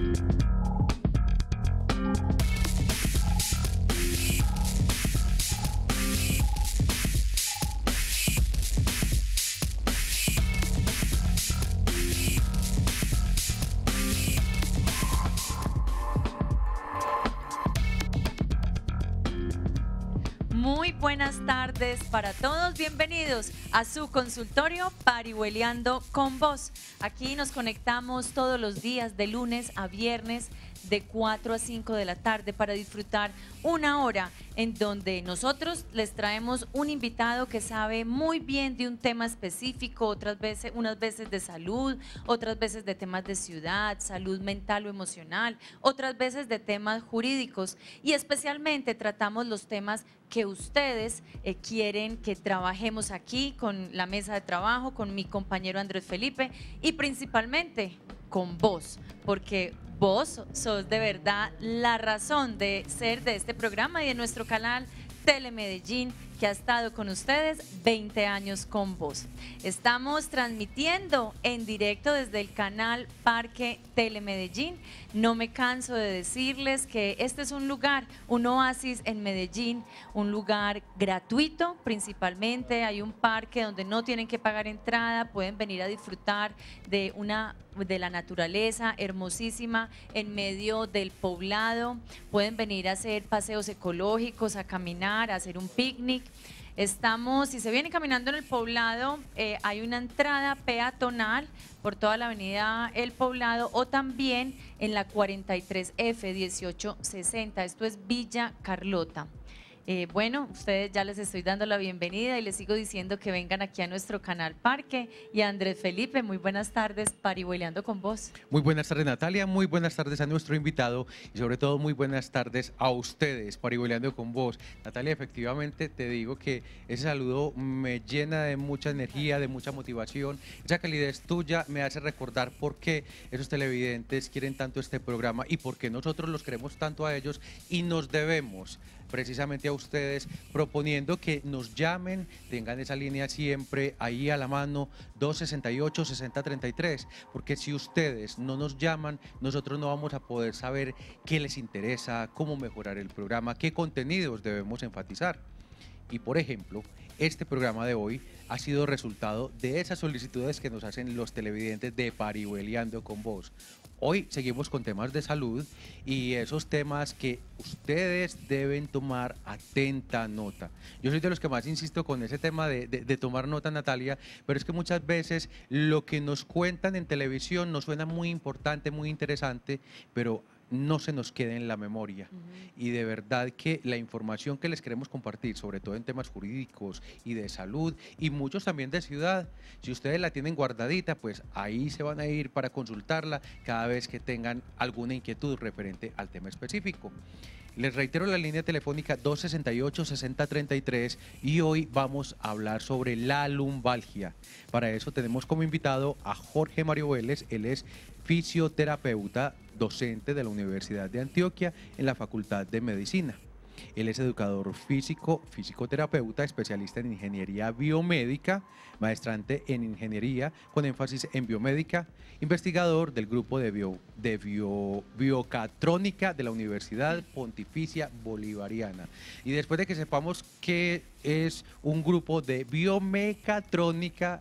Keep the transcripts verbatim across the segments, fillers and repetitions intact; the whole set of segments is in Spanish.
Muy buenas tardes para todos, bienvenidos a su consultorio Parihueliando con Vos. Aquí nos conectamos todos los días de lunes a viernes de cuatro a cinco de la tarde para disfrutar una hora en donde nosotros les traemos un invitado que sabe muy bien de un tema específico, otras veces, unas veces de salud, otras veces de temas de ciudad, salud mental o emocional, otras veces de temas jurídicos y especialmente tratamos los temas que ustedes eh, quieren que trabajemos aquí con la mesa de trabajo, con mi compañero Andrés Felipe y principalmente con vos, porque vos sos de verdad la razón de ser de este programa y de nuestro canal Telemedellín, que ha estado con ustedes veinte años con vos. Estamos transmitiendo en directo desde el canal Parque Telemedellín. No me canso de decirles que este es un lugar, un oasis en Medellín, un lugar gratuito principalmente. Hay un parque donde no tienen que pagar entrada, pueden venir a disfrutar de una de la naturaleza hermosísima en medio del poblado. Pueden venir a hacer paseos ecológicos, a caminar, a hacer un picnic. Estamos, si se viene caminando en el poblado, eh, hay una entrada peatonal por toda la avenida El Poblado o también en la cuarenta y tres F dieciocho sesenta, esto es Villa Carlota. Eh, bueno, ustedes ya les estoy dando la bienvenida y les sigo diciendo que vengan aquí a nuestro canal Parque. Y a Andrés Felipe, muy buenas tardes, Parihueliando con Vos. Muy buenas tardes, Natalia, muy buenas tardes a nuestro invitado y sobre todo muy buenas tardes a ustedes, Parihueliando con Vos. Natalia, efectivamente te digo que ese saludo me llena de mucha energía, de mucha motivación. Esa calidez tuya me hace recordar por qué esos televidentes quieren tanto este programa y por qué nosotros los queremos tanto a ellos y nos debemos precisamente a ustedes, proponiendo que nos llamen, tengan esa línea siempre ahí a la mano, dos sesenta y ocho, sesenta treinta y tres, porque si ustedes no nos llaman, nosotros no vamos a poder saber qué les interesa, cómo mejorar el programa, qué contenidos debemos enfatizar. Y por ejemplo, este programa de hoy ha sido resultado de esas solicitudes que nos hacen los televidentes de Parihueliando con Vos. Hoy seguimos con temas de salud y esos temas que ustedes deben tomar atenta nota. Yo soy de los que más insisto con ese tema de, de, de tomar nota, Natalia, pero es que muchas veces lo que nos cuentan en televisión nos suena muy importante, muy interesante, pero no se nos quede en la memoria. Uh-huh. Y de verdad que la información que les queremos compartir, sobre todo en temas jurídicos y de salud, y muchos también de ciudad, si ustedes la tienen guardadita, pues ahí se van a ir para consultarla cada vez que tengan alguna inquietud referente al tema específico. Les reitero la línea telefónica dos sesenta y ocho, sesenta treinta y tres y hoy vamos a hablar sobre la lumbalgia. Para eso tenemos como invitado a Jorge Mario Vélez, él es fisioterapeuta, docente de la Universidad de Antioquia en la Facultad de Medicina. Él es educador físico, fisioterapeuta, especialista en ingeniería biomédica, maestrante en ingeniería con énfasis en biomédica, investigador del grupo de, bio, de bio, biocatrónica de la Universidad Pontificia Bolivariana. Y después de que sepamos qué es un grupo de biomecatrónica,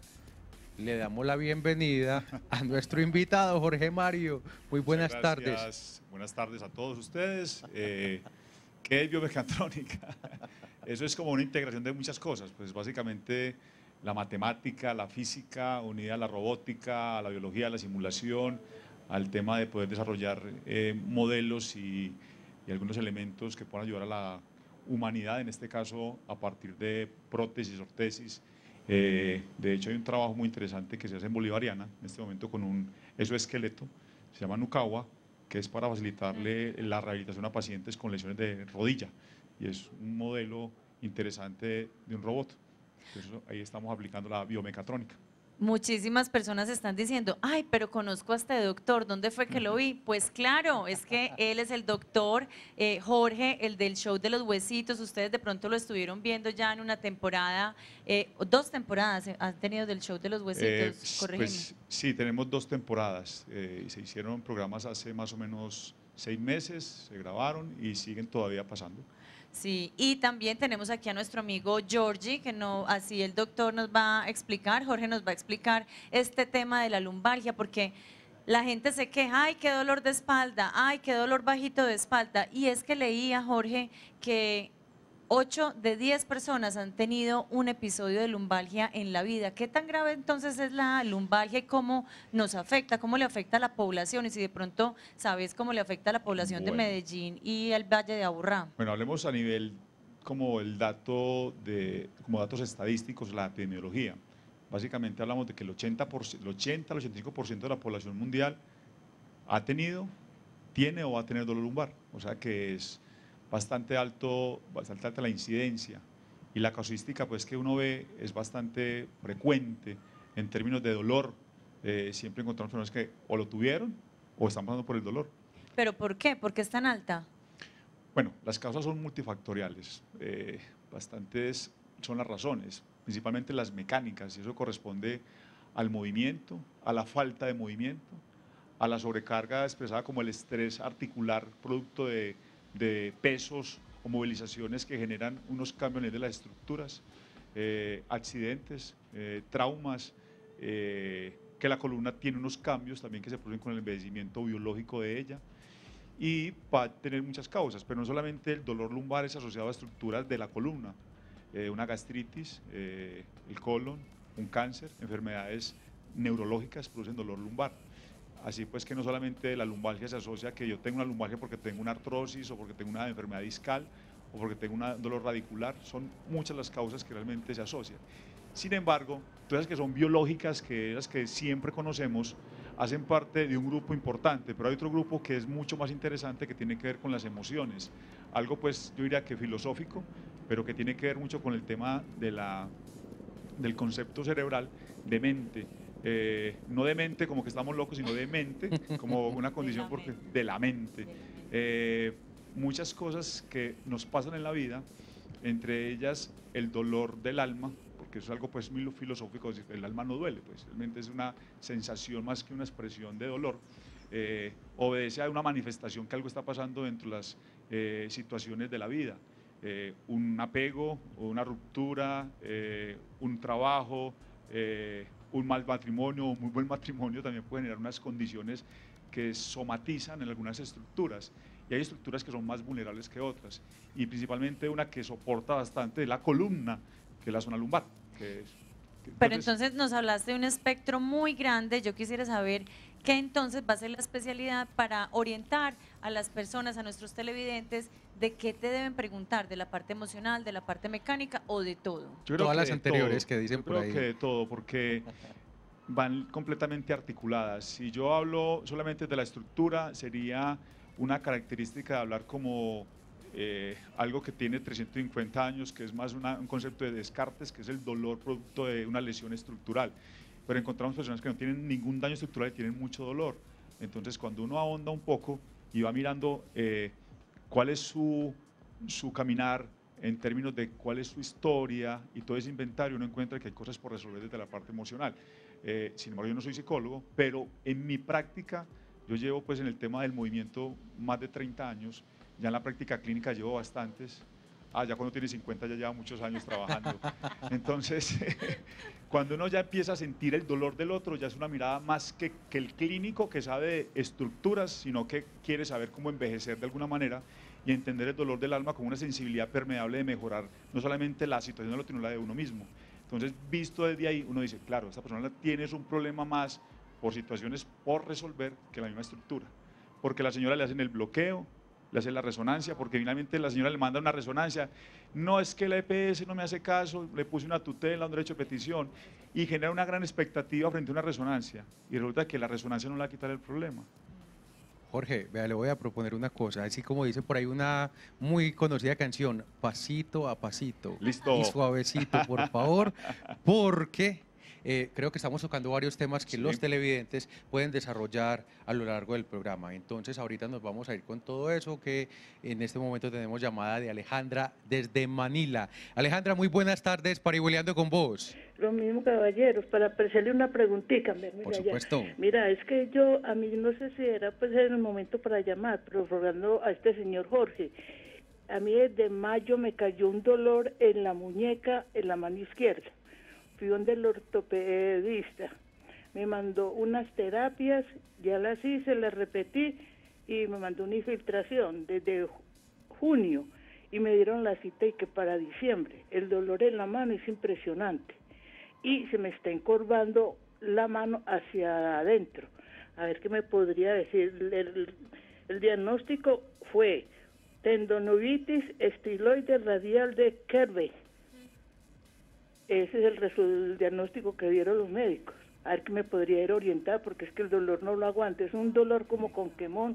le damos la bienvenida a nuestro invitado, Jorge Mario. Muy buenas tardes. Buenas tardes a todos ustedes. Eh, ¿Qué es biomecatrónica? Eso es como una integración de muchas cosas, pues básicamente la matemática, la física, unida a la robótica, a la biología, a la simulación, al tema de poder desarrollar eh, modelos y, y algunos elementos que puedan ayudar a la humanidad, en este caso a partir de prótesis, ortesis. Eh, de hecho hay un trabajo muy interesante que se hace en Bolivariana, en este momento con un exoesqueleto, se llama Nucahua, que es para facilitarle la rehabilitación a pacientes con lesiones de rodilla y es un modelo interesante de un robot. Entonces ahí estamos aplicando la biomecatrónica. Muchísimas personas están diciendo, ay, pero conozco a este doctor, ¿dónde fue que lo vi? Pues claro, es que él es el doctor eh, Jorge, el del show de los huesitos. Ustedes de pronto lo estuvieron viendo ya en una temporada, eh, o dos temporadas eh, han tenido del show de los Eh, huesitos, corrígeme. pues sí, tenemos dos temporadas. eh, y se hicieron programas hace más o menos seis meses, se grabaron y siguen todavía pasando. Sí, y también tenemos aquí a nuestro amigo Georgie, que no, así el doctor nos va a explicar, Jorge nos va a explicar este tema de la lumbalgia, porque la gente se queja, ay, qué dolor de espalda, ay, qué dolor bajito de espalda. Y es que leía, Jorge, que ocho de diez personas han tenido un episodio de lumbalgia en la vida. ¿Qué tan grave entonces es la lumbalgia y cómo nos afecta, cómo le afecta a la población? Y si de pronto sabes cómo le afecta a la población Bueno. de Medellín y el Valle de Aburrá. Bueno, hablemos a nivel como el dato de, como datos estadísticos, la epidemiología. Básicamente hablamos de que el ochenta, por ciento, el ochenta al ochenta y cinco por ciento de la población mundial ha tenido, tiene o va a tener dolor lumbar. O sea que es bastante alto, bastante alta la incidencia. Y la casuística pues, que uno ve es bastante frecuente en términos de dolor. Eh, siempre encontramos personas que o lo tuvieron o están pasando por el dolor. ¿Pero por qué? ¿Por qué es tan alta? Bueno, las causas son multifactoriales, eh, bastantes son las razones, principalmente las mecánicas, y eso corresponde al movimiento, a la falta de movimiento, a la sobrecarga expresada como el estrés articular, producto de, de pesos o movilizaciones que generan unos cambios de las estructuras, eh, accidentes, eh, traumas, eh, que la columna tiene unos cambios también que se producen con el envejecimiento biológico de ella, y va a tener muchas causas, pero no solamente el dolor lumbar es asociado a estructuras de la columna, eh, una gastritis, eh, el colon, un cáncer, enfermedades neurológicas producen dolor lumbar. Así pues que no solamente la lumbalgia se asocia a que yo tengo una lumbalgia porque tengo una artrosis o porque tengo una enfermedad discal o porque tengo un dolor radicular, son muchas las causas que realmente se asocian. Sin embargo, todas las que son biológicas, que las que siempre conocemos, hacen parte de un grupo importante, pero hay otro grupo que es mucho más interesante que tiene que ver con las emociones, algo pues yo diría que filosófico, pero que tiene que ver mucho con el tema de la, del concepto cerebral de mente, eh, no de mente como que estamos locos, sino de mente, como una condición de la porque, mente. De la mente. Eh, muchas cosas que nos pasan en la vida, entre ellas el dolor del alma, que eso es algo pues muy filosófico, el alma no duele, pues realmente es una sensación más que una expresión de dolor, eh, obedece a una manifestación que algo está pasando dentro de las eh, situaciones de la vida, eh, un apego, una ruptura, eh, un trabajo, eh, un mal matrimonio, un muy buen matrimonio también puede generar unas condiciones que somatizan en algunas estructuras, y hay estructuras que son más vulnerables que otras, y principalmente una que soporta bastante la columna, que es la zona lumbar. Que es, que, Pero entonces, entonces nos hablaste de un espectro muy grande. Yo quisiera saber qué entonces va a ser la especialidad para orientar a las personas, a nuestros televidentes, de qué te deben preguntar, de la parte emocional, de la parte mecánica o de todo. yo creo Todas que las de anteriores todo, que dicen yo por creo ahí. que de todo, porque van completamente articuladas. Si yo hablo solamente de la estructura, sería una característica de hablar como Eh, algo que tiene trescientos cincuenta años, que es más una, un concepto de Descartes, que es el dolor producto de una lesión estructural. Pero encontramos personas que no tienen ningún daño estructural y tienen mucho dolor. Entonces, cuando uno ahonda un poco y va mirando eh, cuál es su, su caminar en términos de cuál es su historia y todo ese inventario, uno encuentra que hay cosas por resolver desde la parte emocional. Eh, sin embargo, yo no soy psicólogo, pero en mi práctica, yo llevo pues en el tema del movimiento más de treinta años. Ya en la práctica clínica llevo bastantes, ah, ya cuando tiene cincuenta ya lleva muchos años trabajando. Entonces, cuando uno ya empieza a sentir el dolor del otro, ya es una mirada más que, que el clínico que sabe de estructuras, sino que quiere saber cómo envejecer de alguna manera y entender el dolor del alma como una sensibilidad permeable de mejorar no solamente la situación del otro, sino la de uno mismo. Entonces, visto desde ahí, uno dice, claro, esta persona tiene un problema más por situaciones por resolver que la misma estructura. Porque la señora le hacen el bloqueo, le hace la resonancia, porque finalmente la señora le manda una resonancia, no es que la E P S no me hace caso, le puse una tutela, un derecho de petición, y genera una gran expectativa frente a una resonancia, y resulta que la resonancia no le va a quitar el problema. Jorge, vea, le voy a proponer una cosa, así como dice por ahí una muy conocida canción, pasito a pasito. Listo. Y suavecito, por favor, porque eh, creo que estamos tocando varios temas que Sí. los televidentes pueden desarrollar a lo largo del programa. Entonces, ahorita nos vamos a ir con todo eso, que en este momento tenemos llamada de Alejandra desde Manila. Alejandra, muy buenas tardes, Parihueliando con vos. Lo mismo, caballeros, para hacerle una preguntita. Mira, Por ya. supuesto. Mira, es que yo, a mí no sé si era pues en el momento para llamar, pero rogando a este señor Jorge. A mí desde mayo me cayó un dolor en la muñeca, en la mano izquierda. Fui donde el ortopedista. Me mandó unas terapias, ya las hice, las repetí y me mandó una infiltración desde junio y me dieron la cita y que para diciembre. El dolor en la mano es impresionante y se me está encorvando la mano hacia adentro. A ver qué me podría decir. El, el, el diagnóstico fue tendinovitis estiloide radial de Kerbe. Ese es el, el diagnóstico que dieron los médicos. A ver qué me podría ir a orientar, porque es que el dolor no lo aguanto. Es un dolor como con quemón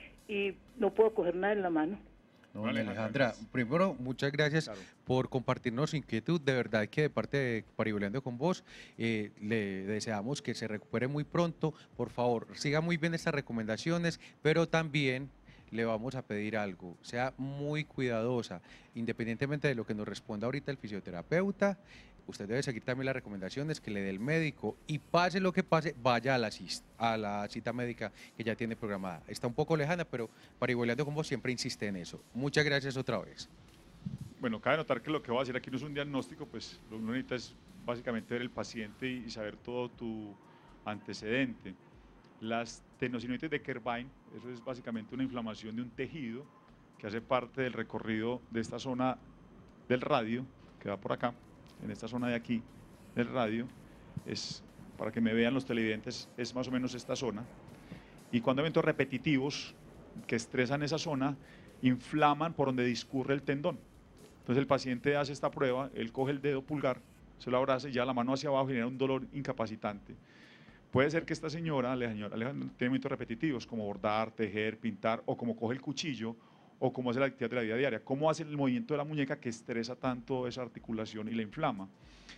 y no puedo coger nada en la mano. No, Vale, Alejandra, Alejandra. primero, muchas gracias Claro. por compartirnos su inquietud. De verdad que de parte de Parihueliando con vos, eh, le deseamos que se recupere muy pronto. Por favor, siga muy bien estas recomendaciones, pero también le vamos a pedir algo. Sea muy cuidadosa, independientemente de lo que nos responda ahorita el fisioterapeuta. Usted debe seguir también las recomendaciones que le dé el médico y pase lo que pase, vaya a la, cis- a la cita médica que ya tiene programada. Está un poco lejana, pero Parihueliando con vos siempre insiste en eso. Muchas gracias otra vez. Bueno, cabe notar que lo que voy a decir aquí no es un diagnóstico, pues lo que uno necesita es básicamente ver el paciente y, y saber todo tu antecedente. Las tendinosinuitis de Kerbein, eso es básicamente una inflamación de un tejido que hace parte del recorrido de esta zona del radio, que va por acá, en esta zona de aquí del radio, es, para que me vean los televidentes, es más o menos esta zona. Y cuando hay eventos repetitivos que estresan esa zona, inflaman por donde discurre el tendón. Entonces el paciente hace esta prueba, él coge el dedo pulgar, se lo abraza y ya la mano hacia abajo genera un dolor incapacitante. Puede ser que esta señora, Alejandra, Alejandra tiene movimientos repetitivos como bordar, tejer, pintar, o como coge el cuchillo, o como hace la actividad de la vida diaria. ¿Cómo hace el movimiento de la muñeca que estresa tanto esa articulación y la inflama?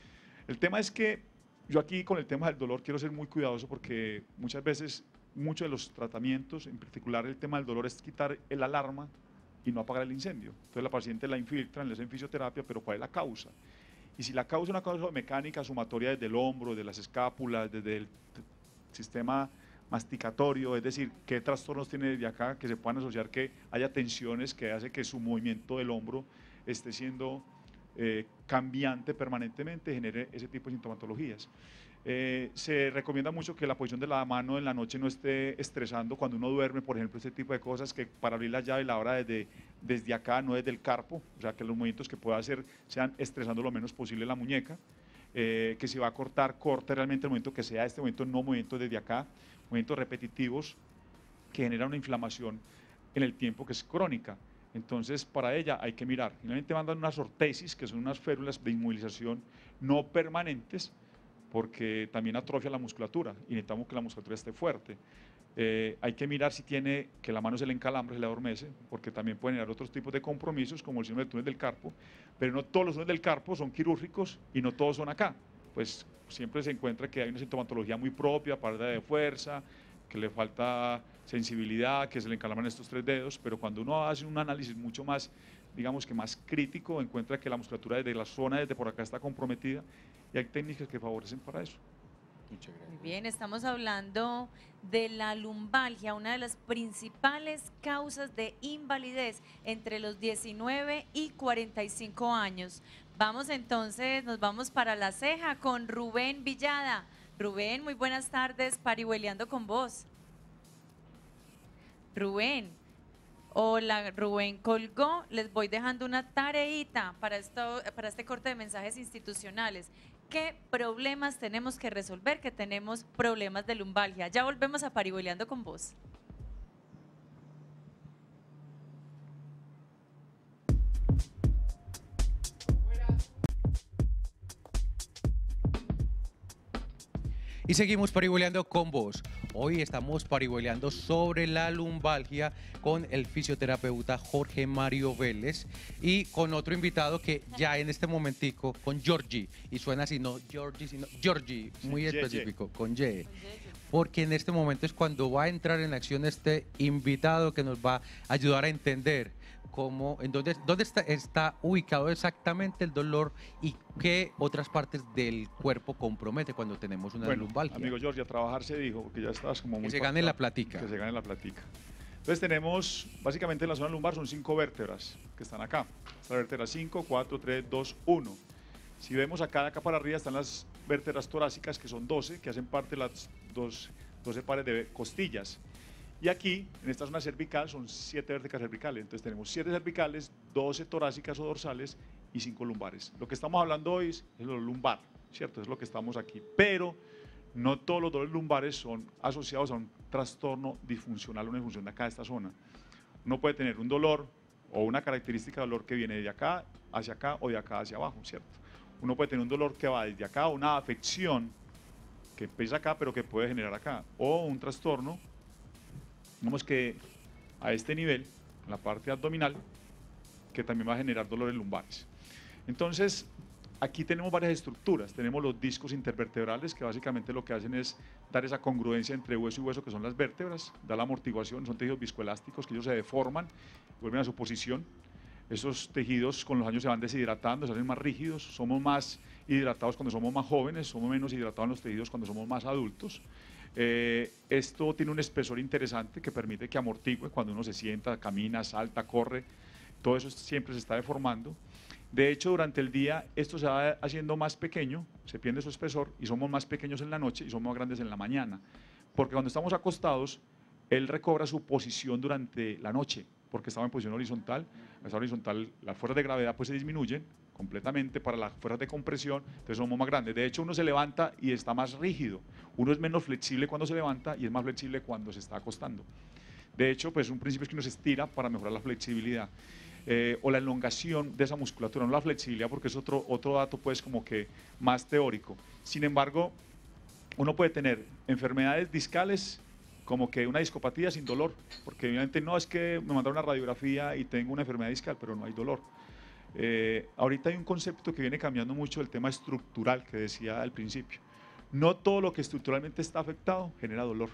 El tema es que yo aquí con el tema del dolor quiero ser muy cuidadoso porque muchas veces muchos de los tratamientos, en particular el tema del dolor, es quitar el alarma y no apagar el incendio. Entonces la paciente la infiltran, le hacen fisioterapia, pero ¿cuál es la causa? Y si la causa es una causa mecánica, sumatoria desde el hombro, desde las escápulas, desde el sistema masticatorio, es decir, qué trastornos tiene desde acá que se puedan asociar que haya tensiones que hace que su movimiento del hombro esté siendo eh, cambiante permanentemente, genere ese tipo de sintomatologías. Eh, se recomienda mucho que la posición de la mano en la noche no esté estresando cuando uno duerme, por ejemplo, este tipo de cosas, que para abrir la llave la hora desde, desde acá, no desde el carpo, o sea, que los movimientos que pueda hacer sean estresando lo menos posible la muñeca. Eh, que si va a cortar, corte realmente el movimiento que sea este momento, no movimientos desde acá, movimientos repetitivos que generan una inflamación en el tiempo que es crónica. Entonces, para ella hay que mirar. Finalmente mandan unas ortesis, que son unas férulas de inmovilización no permanentes, porque también atrofia la musculatura y necesitamos que la musculatura esté fuerte. Eh, hay que mirar si tiene, que la mano se le encalambre, se le adormece, porque también pueden generar otros tipos de compromisos, como el síndrome del túnel del carpo, pero no todos los túneles del carpo son quirúrgicos y no todos son acá. Pues siempre se encuentra que hay una sintomatología muy propia, pérdida de fuerza, que le falta sensibilidad, que se le encalaman estos tres dedos, pero cuando uno hace un análisis mucho más, digamos que más crítico, encuentra que la musculatura desde la zona, desde por acá está comprometida y hay técnicas que favorecen para eso. Muchas gracias. Muy bien, estamos hablando de la lumbalgia, una de las principales causas de invalidez entre los diecinueve y cuarenta y cinco años. Vamos entonces, nos vamos para la ceja con Rubén Villada. Rubén, muy buenas tardes, Parihueliando con vos. Rubén, hola, Rubén colgó, les voy dejando una tareita para, esto, para este corte de mensajes institucionales. ¿Qué problemas tenemos que resolver? Que tenemos problemas de lumbalgia. Ya volvemos a Parihueliando con vos. Y seguimos parihueleando con vos. Hoy estamos parihueleando sobre la lumbalgia con el fisioterapeuta Jorge Mario Vélez y con otro invitado que ya en este momentico, con Georgie, y suena así, no Georgie, sino Georgie, muy Sí, Ye, específico, con Ye. Porque en este momento es cuando va a entrar en acción este invitado que nos va a ayudar a entender cómo, en dónde, dónde está, está ubicado exactamente el dolor y qué otras partes del cuerpo compromete cuando tenemos una Bueno, lumbalgia. amigo George, a trabajar se dijo, porque ya estás como muy... Que se gane la pactado, platica. Que se gane la platica. Entonces tenemos, básicamente en la zona lumbar son cinco vértebras que están acá. La vértebra cinco, cuatro, tres, dos, uno. Si vemos acá, de acá para arriba están las vértebras torácicas, que son doce, que hacen parte de las dos, doce pares de costillas. Y aquí, en esta zona cervical, son siete vértebras cervicales. Entonces tenemos siete cervicales, doce torácicas o dorsales y cinco lumbares. Lo que estamos hablando hoy es lo lumbar, ¿cierto? Es lo que estamos aquí. Pero no todos los dolores lumbares son asociados a un trastorno disfuncional, una disfunción de acá, de esta zona. Uno puede tener un dolor o una característica de dolor que viene de acá hacia acá o de acá hacia abajo, ¿cierto? Uno puede tener un dolor que va desde acá, una afección que empieza acá, pero que puede generar acá, o un trastorno, digamos que a este nivel, en la parte abdominal, que también va a generar dolores lumbares. Entonces, aquí tenemos varias estructuras. Tenemos los discos intervertebrales, que básicamente lo que hacen es dar esa congruencia entre hueso y hueso, que son las vértebras, da la amortiguación, son tejidos viscoelásticos que ellos se deforman, vuelven a su posición. Esos tejidos con los años se van deshidratando, se hacen más rígidos, somos más hidratados cuando somos más jóvenes, somos menos hidratados en los tejidos cuando somos más adultos. Eh, esto tiene un espesor interesante que permite que amortigue cuando uno se sienta, camina, salta, corre, todo eso siempre se está deformando. De hecho, durante el día esto se va haciendo más pequeño, se pierde su espesor y somos más pequeños en la noche y somos más grandes en la mañana, porque cuando estamos acostados, él recobra su posición durante la noche, porque estaba en posición horizontal. En esa horizontal las fuerzas de gravedad pues se disminuyen completamente para las fuerzas de compresión, entonces somos más grandes. De hecho, uno se levanta y está más rígido, uno es menos flexible cuando se levanta y es más flexible cuando se está acostando. De hecho, pues un principio es que uno se estira para mejorar la flexibilidad. Eh, o la elongación de esa musculatura, no la flexibilidad, porque es otro, otro dato pues como que más teórico. Sin embargo, uno puede tener enfermedades discales como que una discopatía sin dolor, porque obviamente no es que me mandaron una radiografía y tengo una enfermedad discal, pero no hay dolor. Eh, ahorita hay un concepto que viene cambiando mucho, el tema estructural que decía al principio. No todo lo que estructuralmente está afectado genera dolor.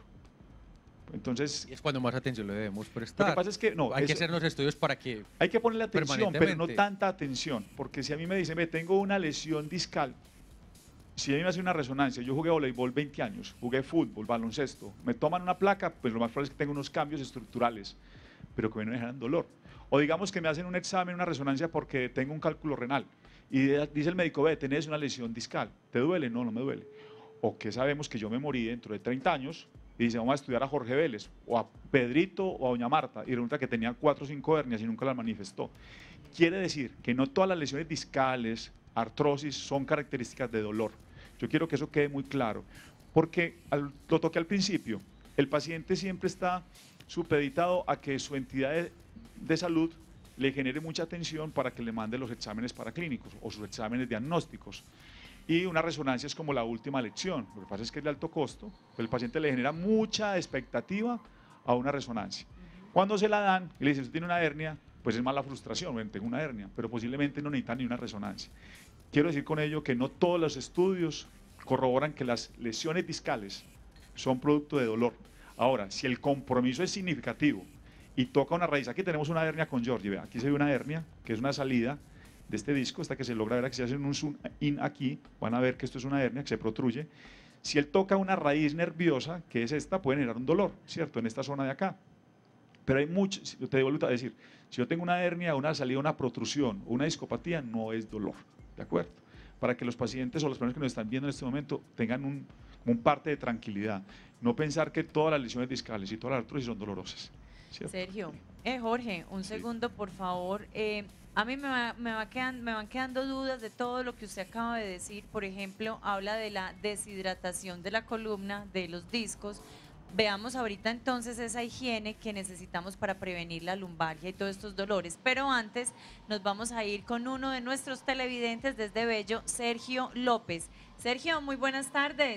Entonces, y es cuando más atención le debemos prestar. Lo que pasa es que no, hay eso, que hacer los estudios para que hay que ponerle atención, pero no tanta atención, porque si a mí me dicen, me tengo una lesión discal, si a mí me hace una resonancia, yo jugué voleibol veinte años, jugué fútbol, baloncesto, me toman una placa, pues lo más probable es que tenga unos cambios estructurales, pero que me no dejan dolor. O digamos que me hacen un examen, una resonancia porque tengo un cálculo renal y dice el médico, ve, tenés una lesión discal, ¿te duele? No, no me duele. O que sabemos que yo me morí dentro de treinta años y dice, vamos a estudiar a Jorge Vélez, o a Pedrito o a doña Marta, y resulta que tenía cuatro o cinco hernias y nunca las manifestó. Quiere decir que no todas las lesiones discales, artrosis, son características de dolor. Yo quiero que eso quede muy claro, porque al, lo toqué al principio, el paciente siempre está supeditado a que su entidad de, de salud le genere mucha atención para que le mande los exámenes paraclínicos o sus exámenes diagnósticos. Y una resonancia es como la última lección. Lo que pasa es que es de alto costo, pero el paciente le genera mucha expectativa a una resonancia. Cuando se la dan y le dicen, usted tiene una hernia, pues es más la frustración, bueno, tengo una hernia, pero posiblemente no necesita ni una resonancia. Quiero decir con ello que no todos los estudios corroboran que las lesiones discales son producto de dolor. Ahora, si el compromiso es significativo y toca una raíz, aquí tenemos una hernia con Georgie, vea, aquí se ve una hernia, que es una salida de este disco, hasta que se logra ver, aquí se hace un zoom in aquí, van a ver que esto es una hernia que se protruye. Si él toca una raíz nerviosa, que es esta, puede generar un dolor, ¿cierto? En esta zona de acá. Pero hay muchos, te vuelvo a decir, si yo tengo una hernia, una salida, una protrusión, una discopatía, no es dolor, ¿de acuerdo? Para que los pacientes o las personas que nos están viendo en este momento tengan un, un parte de tranquilidad. No pensar que todas las lesiones discales y todas las artrosis son dolorosas, ¿cierto? Sergio, eh, Jorge, un segundo, sí. Por favor. Eh, A mí me, va, me, va quedando, me van quedando dudas de todo lo que usted acaba de decir. Por ejemplo, habla de la deshidratación de la columna, de los discos. Veamos ahorita entonces esa higiene que necesitamos para prevenir la lumbalgia y todos estos dolores. Pero antes nos vamos a ir con uno de nuestros televidentes desde Bello, Sergio López. Sergio, muy buenas tardes.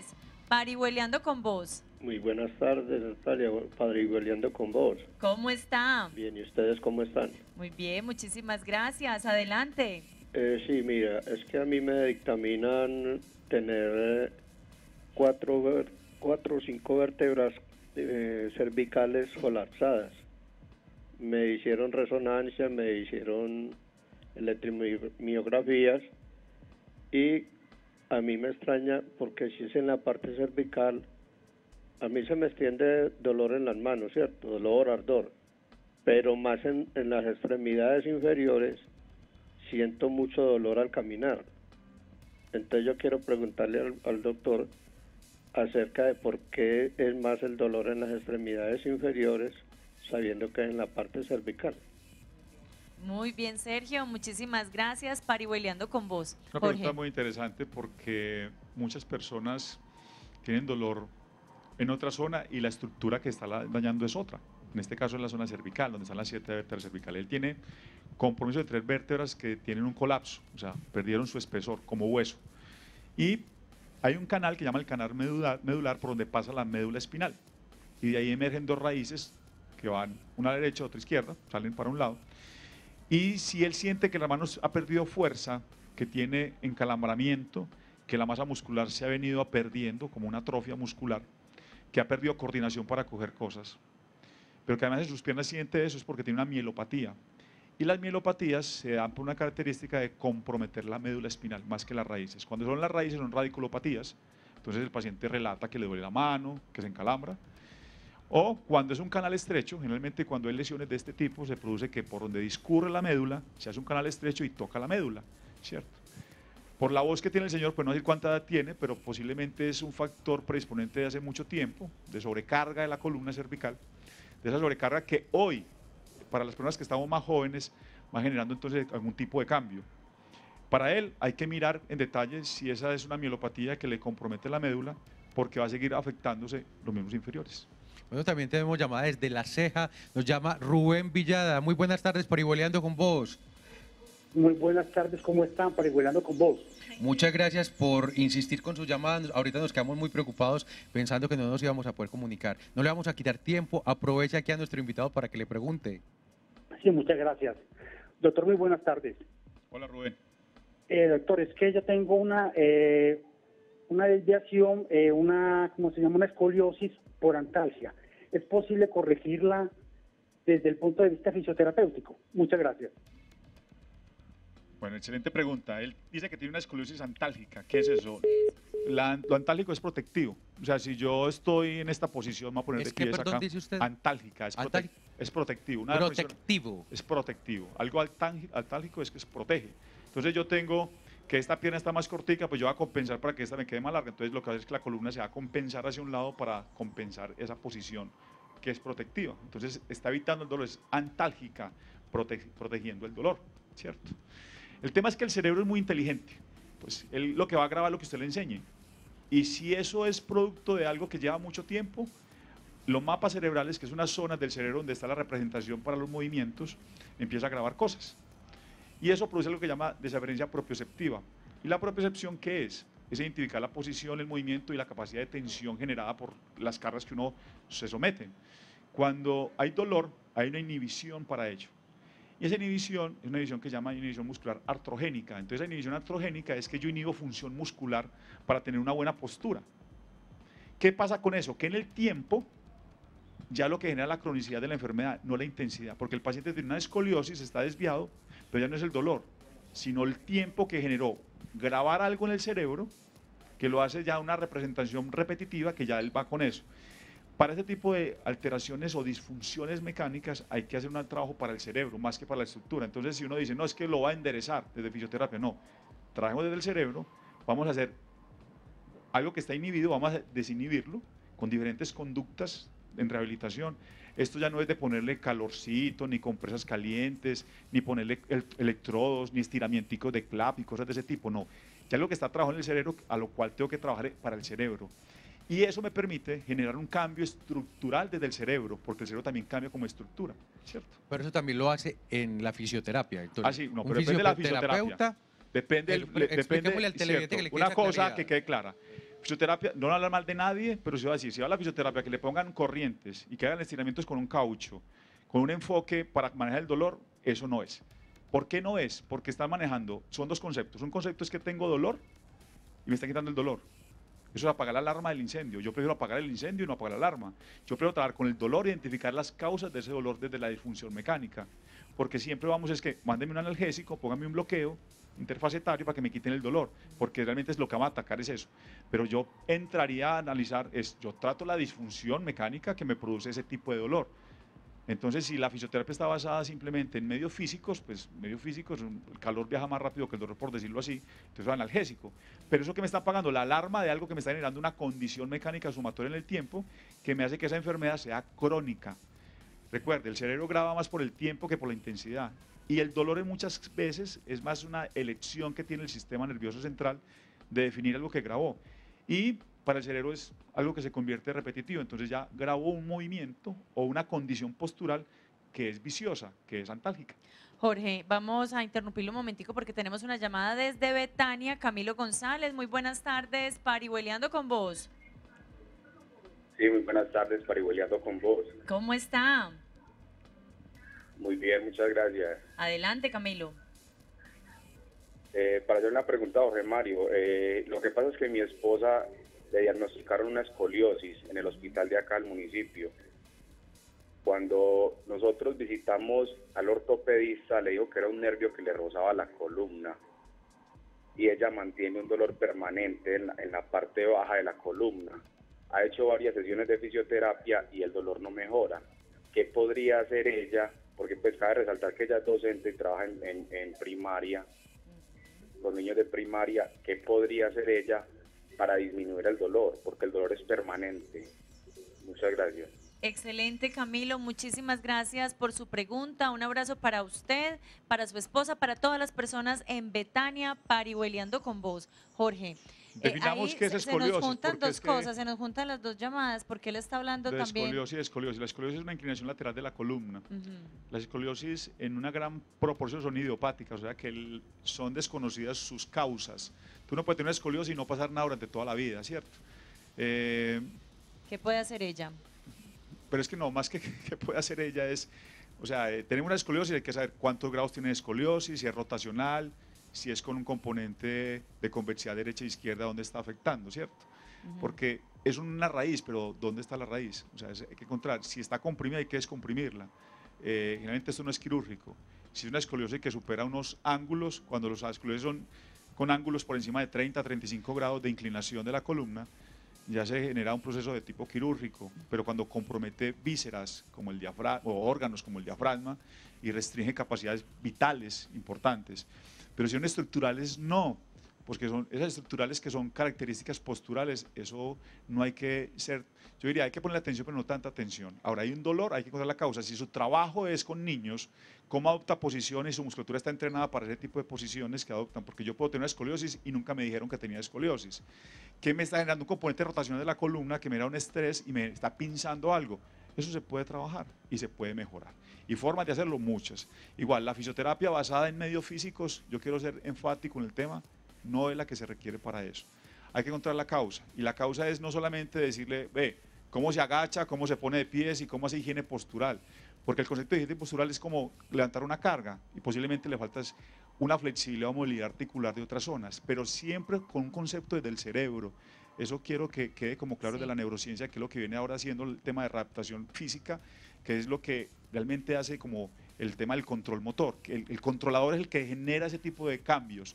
Parihueliando con vos. Muy buenas tardes, Natalia, Parihueliando con vos. ¿Cómo está? Bien, ¿y ustedes cómo están? Muy bien, muchísimas gracias. Adelante. Eh, sí, mira, es que a mí me dictaminan tener eh, cuatro, ver- cuatro o cinco vértebras eh, cervicales colapsadas. Me hicieron resonancia, me hicieron electromiografías y a mí me extraña porque si es en la parte cervical, a mí se me extiende dolor en las manos, ¿cierto? Dolor, ardor, pero más en, en las extremidades inferiores siento mucho dolor al caminar. Entonces yo quiero preguntarle al, al doctor acerca de por qué es más el dolor en las extremidades inferiores, sabiendo que es en la parte cervical. Muy bien, Sergio, muchísimas gracias. Parihueliando con vos. Una Jorge. pregunta muy interesante porque muchas personas tienen dolor en otra zona y la estructura que está la- dañando es otra. En este caso es la zona cervical, donde están las siete vértebras cervicales. Él tiene compromiso de tres vértebras que tienen un colapso, o sea, perdieron su espesor como hueso. Y hay un canal que llama el canal medular, medular por donde pasa la médula espinal. Y de ahí emergen dos raíces que van una a la derecha, otra a la izquierda, salen para un lado. Y si él siente que la mano ha perdido fuerza, que tiene encalambramiento, que la masa muscular se ha venido perdiendo, como una atrofia muscular, que ha perdido coordinación para coger cosas, pero que además en sus piernas siente eso, es porque tiene una mielopatía. Y las mielopatías se dan por una característica de comprometer la médula espinal más que las raíces. Cuando son las raíces son radiculopatías, entonces el paciente relata que le duele la mano, que se encalambra. O cuando es un canal estrecho, generalmente cuando hay lesiones de este tipo se produce que por donde discurre la médula se hace un canal estrecho y toca la médula, ¿cierto? Por la voz que tiene el señor, pues no sé cuánta edad tiene, pero posiblemente es un factor predisponente de hace mucho tiempo, de sobrecarga de la columna cervical, de esa sobrecarga que hoy, para las personas que estamos más jóvenes, va generando entonces algún tipo de cambio. Para él hay que mirar en detalle si esa es una mielopatía que le compromete la médula, porque va a seguir afectándose los miembros inferiores. Bueno, también tenemos llamada desde La Ceja, nos llama Rubén Villada. Muy buenas tardes, Parihueliando con vos. Muy buenas tardes, ¿cómo están? Parihueliando con vos. Muchas gracias por insistir con su llamada. Nos- Ahorita nos quedamos muy preocupados pensando que no nos íbamos a poder comunicar. No le vamos a quitar tiempo. Aprovecha aquí a nuestro invitado para que le pregunte. Sí, muchas gracias. Doctor, muy buenas tardes. Hola Rubén. Eh, doctor, es que yo tengo una eh, una desviación, eh, una, ¿cómo se llama? Una escoliosis por antalgia. ¿Es posible corregirla desde el punto de vista fisioterapéutico? Muchas gracias. Bueno, excelente pregunta. Él dice que tiene una escoliosis antálgica. ¿Qué es eso? La- lo antálgico es protectivo. O sea, si yo estoy en esta posición, me voy a poner ¿Es de qué, pies perdón, acá. dice usted? Antálgica, es, prote- Antálgico. es protectivo. Una definición- Protectivo. es protectivo. Algo altán- altálgico es que se protege. Entonces yo tengo que esta pierna está más cortica, pues yo voy a compensar para que esta me quede más larga. Entonces lo que hace es que la columna se va a compensar hacia un lado para compensar esa posición que es protectiva. Entonces está evitando el dolor, es antálgica, prote- protegiendo el dolor, ¿cierto? El tema es que el cerebro es muy inteligente. Pues él lo que va a grabar es lo que usted le enseñe. Y si eso es producto de algo que lleva mucho tiempo, los mapas cerebrales, que es una zona del cerebro donde está la representación para los movimientos, empieza a grabar cosas. Y eso produce lo que llama desaferencia propioceptiva. ¿Y la propiocepción qué es? Es identificar la posición, el movimiento y la capacidad de tensión generada por las cargas que uno se somete. Cuando hay dolor, hay una inhibición para ello. Y esa inhibición es una inhibición que se llama inhibición muscular artrogénica. Entonces la inhibición artrogénica es que yo inhibo función muscular para tener una buena postura. ¿Qué pasa con eso? Que en el tiempo ya lo que genera la cronicidad de la enfermedad, no la intensidad, porque el paciente tiene una escoliosis, está desviado, pero ya no es el dolor, sino el tiempo que generó grabar algo en el cerebro, que lo hace ya una representación repetitiva, que ya él va con eso. Para este tipo de alteraciones o disfunciones mecánicas hay que hacer un trabajo para el cerebro, más que para la estructura. Entonces, si uno dice, no, es que lo va a enderezar desde fisioterapia, no. Trabajemos desde el cerebro, vamos a hacer algo que está inhibido, vamos a desinhibirlo con diferentes conductas en rehabilitación. Esto ya no es de ponerle calorcito, ni compresas calientes, ni ponerle el- electrodos, ni estiramientos de clap y cosas de ese tipo, no. Ya lo que está trabajando en el cerebro, a lo cual tengo que trabajar para el cerebro. Y eso me permite generar un cambio estructural desde el cerebro, porque el cerebro también cambia como estructura, ¿cierto? Pero eso también lo hace en la fisioterapia. Entonces, Ah, sí, no, un pero depende de la fisioterapeuta, fisioterapia. Depende, El- del- le- depende expliquémosle al televidente cierto, que le quede una esa cosa claridad. que quede clara. Fisioterapia, no hablar mal de nadie, pero se va a decir, si va a la fisioterapia, que le pongan corrientes y que hagan estiramientos con un caucho, con un enfoque para manejar el dolor, eso no es. ¿Por qué no es? Porque están manejando, son dos conceptos. Un concepto es que tengo dolor y me está quitando el dolor. Eso es apagar la alarma del incendio. Yo prefiero apagar el incendio y no apagar la alarma. Yo prefiero trabajar con el dolor, identificar las causas de ese dolor desde la disfunción mecánica. Porque siempre vamos es que, mándeme un analgésico, póngame un bloqueo interfacetario para que me quiten el dolor, porque realmente es lo que vamos a atacar es eso. Pero yo entraría a analizar, es, yo trato la disfunción mecánica que me produce ese tipo de dolor. Entonces, si la fisioterapia está basada simplemente en medios físicos, pues medios físicos, el calor viaja más rápido que el dolor, por decirlo así, entonces es analgésico. Pero eso que me está apagando, la alarma de algo que me está generando una condición mecánica sumatoria en el tiempo, que me hace que esa enfermedad sea crónica. Recuerde, el cerebro graba más por el tiempo que por la intensidad. Y el dolor en muchas veces es más una elección que tiene el sistema nervioso central de definir algo que grabó. Y para el cerebro es algo que se convierte repetitivo, entonces ya grabó un movimiento o una condición postural que es viciosa, que es antálgica. Jorge, vamos a interrumpirlo un momentico porque tenemos una llamada desde Betania, Camilo González. Muy buenas tardes, parihueleando con vos. Sí, muy buenas tardes, parihueleando con vos. ¿Cómo está? Muy bien, muchas gracias. Adelante, Camilo. Eh, para hacer una pregunta a Jorge Mario, eh, lo que pasa es que mi esposa le diagnosticaron una escoliosis en el hospital de acá del municipio. Cuando nosotros visitamos al ortopedista, le dijo que era un nervio que le rozaba la columna y ella mantiene un dolor permanente en la, en la parte baja de la columna. Ha hecho varias sesiones de fisioterapia y el dolor no mejora. ¿Qué podría hacer ella? Porque pues cabe resaltar que ella es docente y trabaja en, en, en primaria, los niños de primaria. ¿Qué podría hacer ella para disminuir el dolor? Porque el dolor es permanente. Muchas gracias. Excelente, Camilo, muchísimas gracias por su pregunta. Un abrazo para usted, para su esposa, para todas las personas en Betania, parihueleando con vos. Jorge, Definamos eh, qué es se, se escoliosis. nos juntan porque dos es que cosas, se nos juntan las dos llamadas, porque él está hablando de también. escoliosis y escoliosis. La escoliosis es una inclinación lateral de la columna. Uh-huh. Las escoliosis en una gran proporción son idiopáticas, o sea que el, son desconocidas sus causas. Tú no puedes tener una escoliosis y no pasar nada durante toda la vida, ¿cierto? Eh, ¿Qué puede hacer ella? pero es que no, más que que puede hacer ella es, o sea, eh, tenemos una escoliosis, hay que saber cuántos grados tiene de escoliosis, si es rotacional, si es con un componente de convexidad derecha e izquierda, dónde está afectando, ¿cierto? Uh-huh. Porque es una raíz, pero ¿dónde está la raíz? O sea, es, hay que encontrar, si está comprimida hay que descomprimirla. Eh, generalmente esto no es quirúrgico. Si es una escoliosis que supera unos ángulos, cuando los escoliosis son con ángulos por encima de treinta a treinta y cinco grados de inclinación de la columna, ya se genera un proceso de tipo quirúrgico, pero cuando compromete vísceras como el diafragma o órganos como el diafragma y restringe capacidades vitales importantes. Pero si son estructurales, no, porque son esas estructurales que son características posturales, eso no hay que ser, yo diría, hay que ponerle atención, pero no tanta atención. Ahora hay un dolor, hay que encontrar la causa. Si su trabajo es con niños, cómo adopta posiciones, su musculatura está entrenada para ese tipo de posiciones que adoptan, porque yo puedo tener una escoliosis y nunca me dijeron que tenía escoliosis. ¿Qué me está generando? Un componente de rotación de la columna que me da un estrés y me está pinzando algo. Eso se puede trabajar y se puede mejorar. Y formas de hacerlo muchas. Igual, la fisioterapia basada en medios físicos, yo quiero ser enfático en el tema, no es la que se requiere para eso. Hay que encontrar la causa. Y la causa es no solamente decirle, ve, cómo se agacha, cómo se pone de pies y cómo hace higiene postural. Porque el concepto de higiene postural es como levantar una carga y posiblemente le falta una flexibilidad o movilidad articular de otras zonas, pero siempre con un concepto desde el cerebro. Eso quiero que quede como claro, sí, de la neurociencia, que es lo que viene ahora haciendo el tema de adaptación física, que es lo que realmente hace como el tema del control motor. Que el, el controlador es el que genera ese tipo de cambios.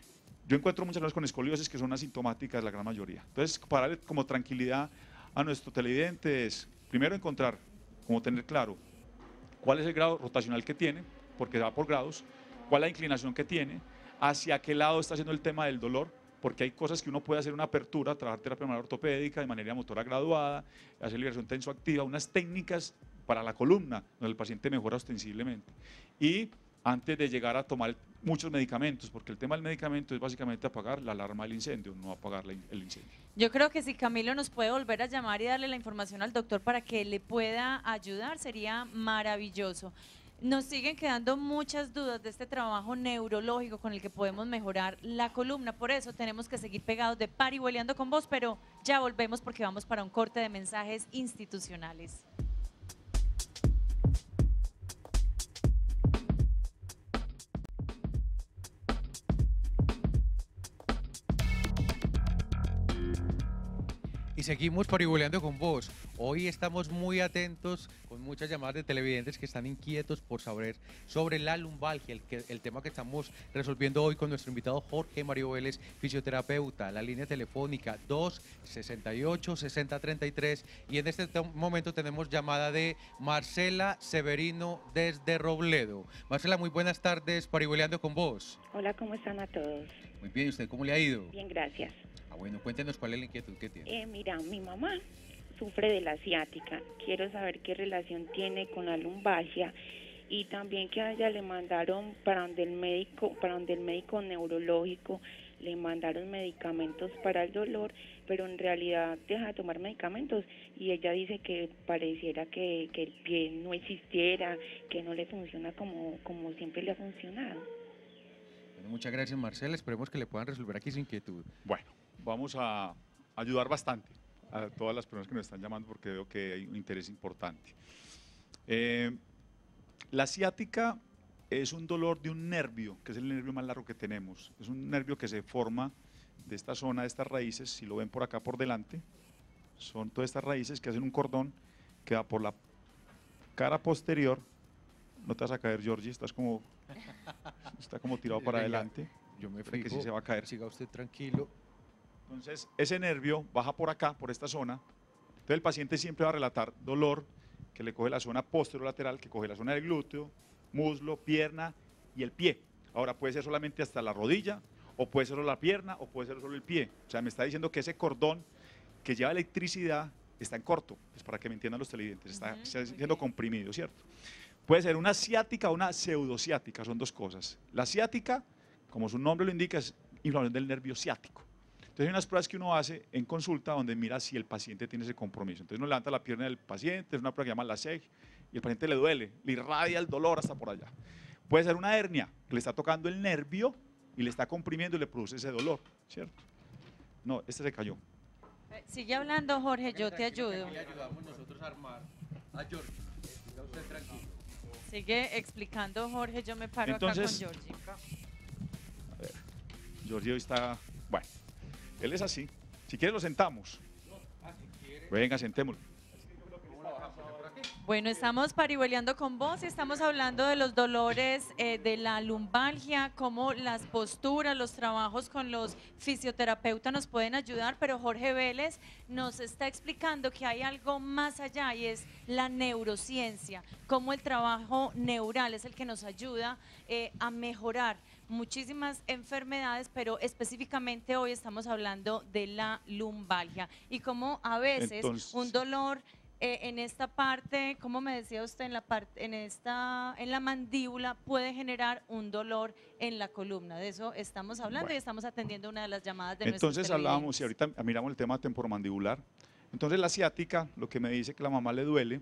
Yo encuentro muchas personas con escoliosis que son asintomáticas, la gran mayoría. Entonces, para darle como tranquilidad a nuestro televidente es, primero encontrar, como tener claro, cuál es el grado rotacional que tiene, porque va por grados, cuál es la inclinación que tiene, hacia qué lado está haciendo el tema del dolor, porque hay cosas que uno puede hacer una apertura, trabajar terapia manual ortopédica de manera motora graduada, hacer liberación tensoactiva, unas técnicas para la columna, donde el paciente mejora ostensiblemente. Y antes de llegar a tomar muchos medicamentos, porque el tema del medicamento es básicamente apagar la alarma del incendio, no apagar la, el incendio. Yo creo que si Camilo nos puede volver a llamar y darle la información al doctor para que le pueda ayudar, sería maravilloso. Nos siguen quedando muchas dudas de este trabajo neurológico con el que podemos mejorar la columna. Por eso tenemos que seguir pegados de Parihueliando con Vos, pero ya volvemos porque vamos para un corte de mensajes institucionales. Y seguimos parihueliando con vos. Hoy estamos muy atentos con muchas llamadas de televidentes que están inquietos por saber sobre la lumbalgia, el, que, el tema que estamos resolviendo hoy con nuestro invitado Jorge Mario Vélez, fisioterapeuta. La línea telefónica dos sesenta y ocho, sesenta treinta y tres. Y en este momento tenemos llamada de Marcela Severino desde Robledo. Marcela, muy buenas tardes, parihueliando con vos. Hola, ¿cómo están a todos? Muy bien, ¿y usted cómo le ha ido? Bien, gracias. Ah, bueno, cuéntenos cuál es la inquietud que tiene. Eh, mira, mi mamá sufre de la ciática. Quiero saber qué relación tiene con la lumbalgia y también que a ella le mandaron para donde el médico, para donde el médico neurológico le mandaron medicamentos para el dolor, pero en realidad deja de tomar medicamentos y ella dice que pareciera que, que el pie no existiera, que no le funciona como, como siempre le ha funcionado. Bueno, muchas gracias, Marcela. Esperemos que le puedan resolver aquí su inquietud. Bueno, vamos a ayudar bastante a todas las personas que nos están llamando porque veo que hay un interés importante. Eh, la ciática es un dolor de un nervio, que es el nervio más largo que tenemos. Es un nervio que se forma de esta zona, de estas raíces, si lo ven por acá por delante, son todas estas raíces que hacen un cordón que va por la cara posterior. No te vas a caer, Georgie, estás como, está como tirado para Venga, adelante. Yo me Creo fijo, que sí se va a caer. siga usted tranquilo. Entonces, ese nervio baja por acá, por esta zona. Entonces, el paciente siempre va a relatar dolor que le coge la zona posterolateral, que coge la zona del glúteo, muslo, pierna y el pie. Ahora, puede ser solamente hasta la rodilla, o puede ser solo la pierna, o puede ser solo el pie. O sea, me está diciendo que ese cordón que lleva electricidad está en corto, es para que me entiendan los televidentes, está, Ujú, está muy siendo bien. comprimido, ¿cierto? Puede ser una ciática o una pseudociática, son dos cosas. La ciática, como su nombre lo indica, es inflamación del nervio ciático. Entonces hay unas pruebas que uno hace en consulta donde mira si el paciente tiene ese compromiso. Entonces uno levanta la pierna del paciente, es una prueba que llama la S E G, y el paciente le duele, le irradia el dolor hasta por allá. Puede ser una hernia, que le está tocando el nervio y le está comprimiendo y le produce ese dolor, ¿cierto? No, este se cayó. Eh, Sigue hablando, Jorge, yo te ayudo. Le ayudamos nosotros a armar a George. Siga usted tranquilo. Sigue explicando, Jorge, yo me paro Entonces- acá con Georgie. Giorgio está, bueno, él es así. Si quiere lo sentamos. Venga, sentémoslo. Bueno, estamos parihueliando con vos y estamos hablando de los dolores eh, de la lumbalgia, cómo las posturas, los trabajos con los fisioterapeutas nos pueden ayudar, pero Jorge Vélez nos está explicando que hay algo más allá y es la neurociencia, cómo el trabajo neural es el que nos ayuda eh, a mejorar muchísimas enfermedades, pero específicamente hoy estamos hablando de la lumbalgia y cómo a veces Entonces- un dolor eh, en esta parte, como me decía usted, en la parte, en esta, en la mandíbula puede generar un dolor en la columna. De eso estamos hablando Bueno. y estamos atendiendo una de las llamadas de Entonces nuestros hablábamos y televidentes. ahorita miramos el tema temporomandibular. Entonces la ciática, lo que me dice que la mamá le duele,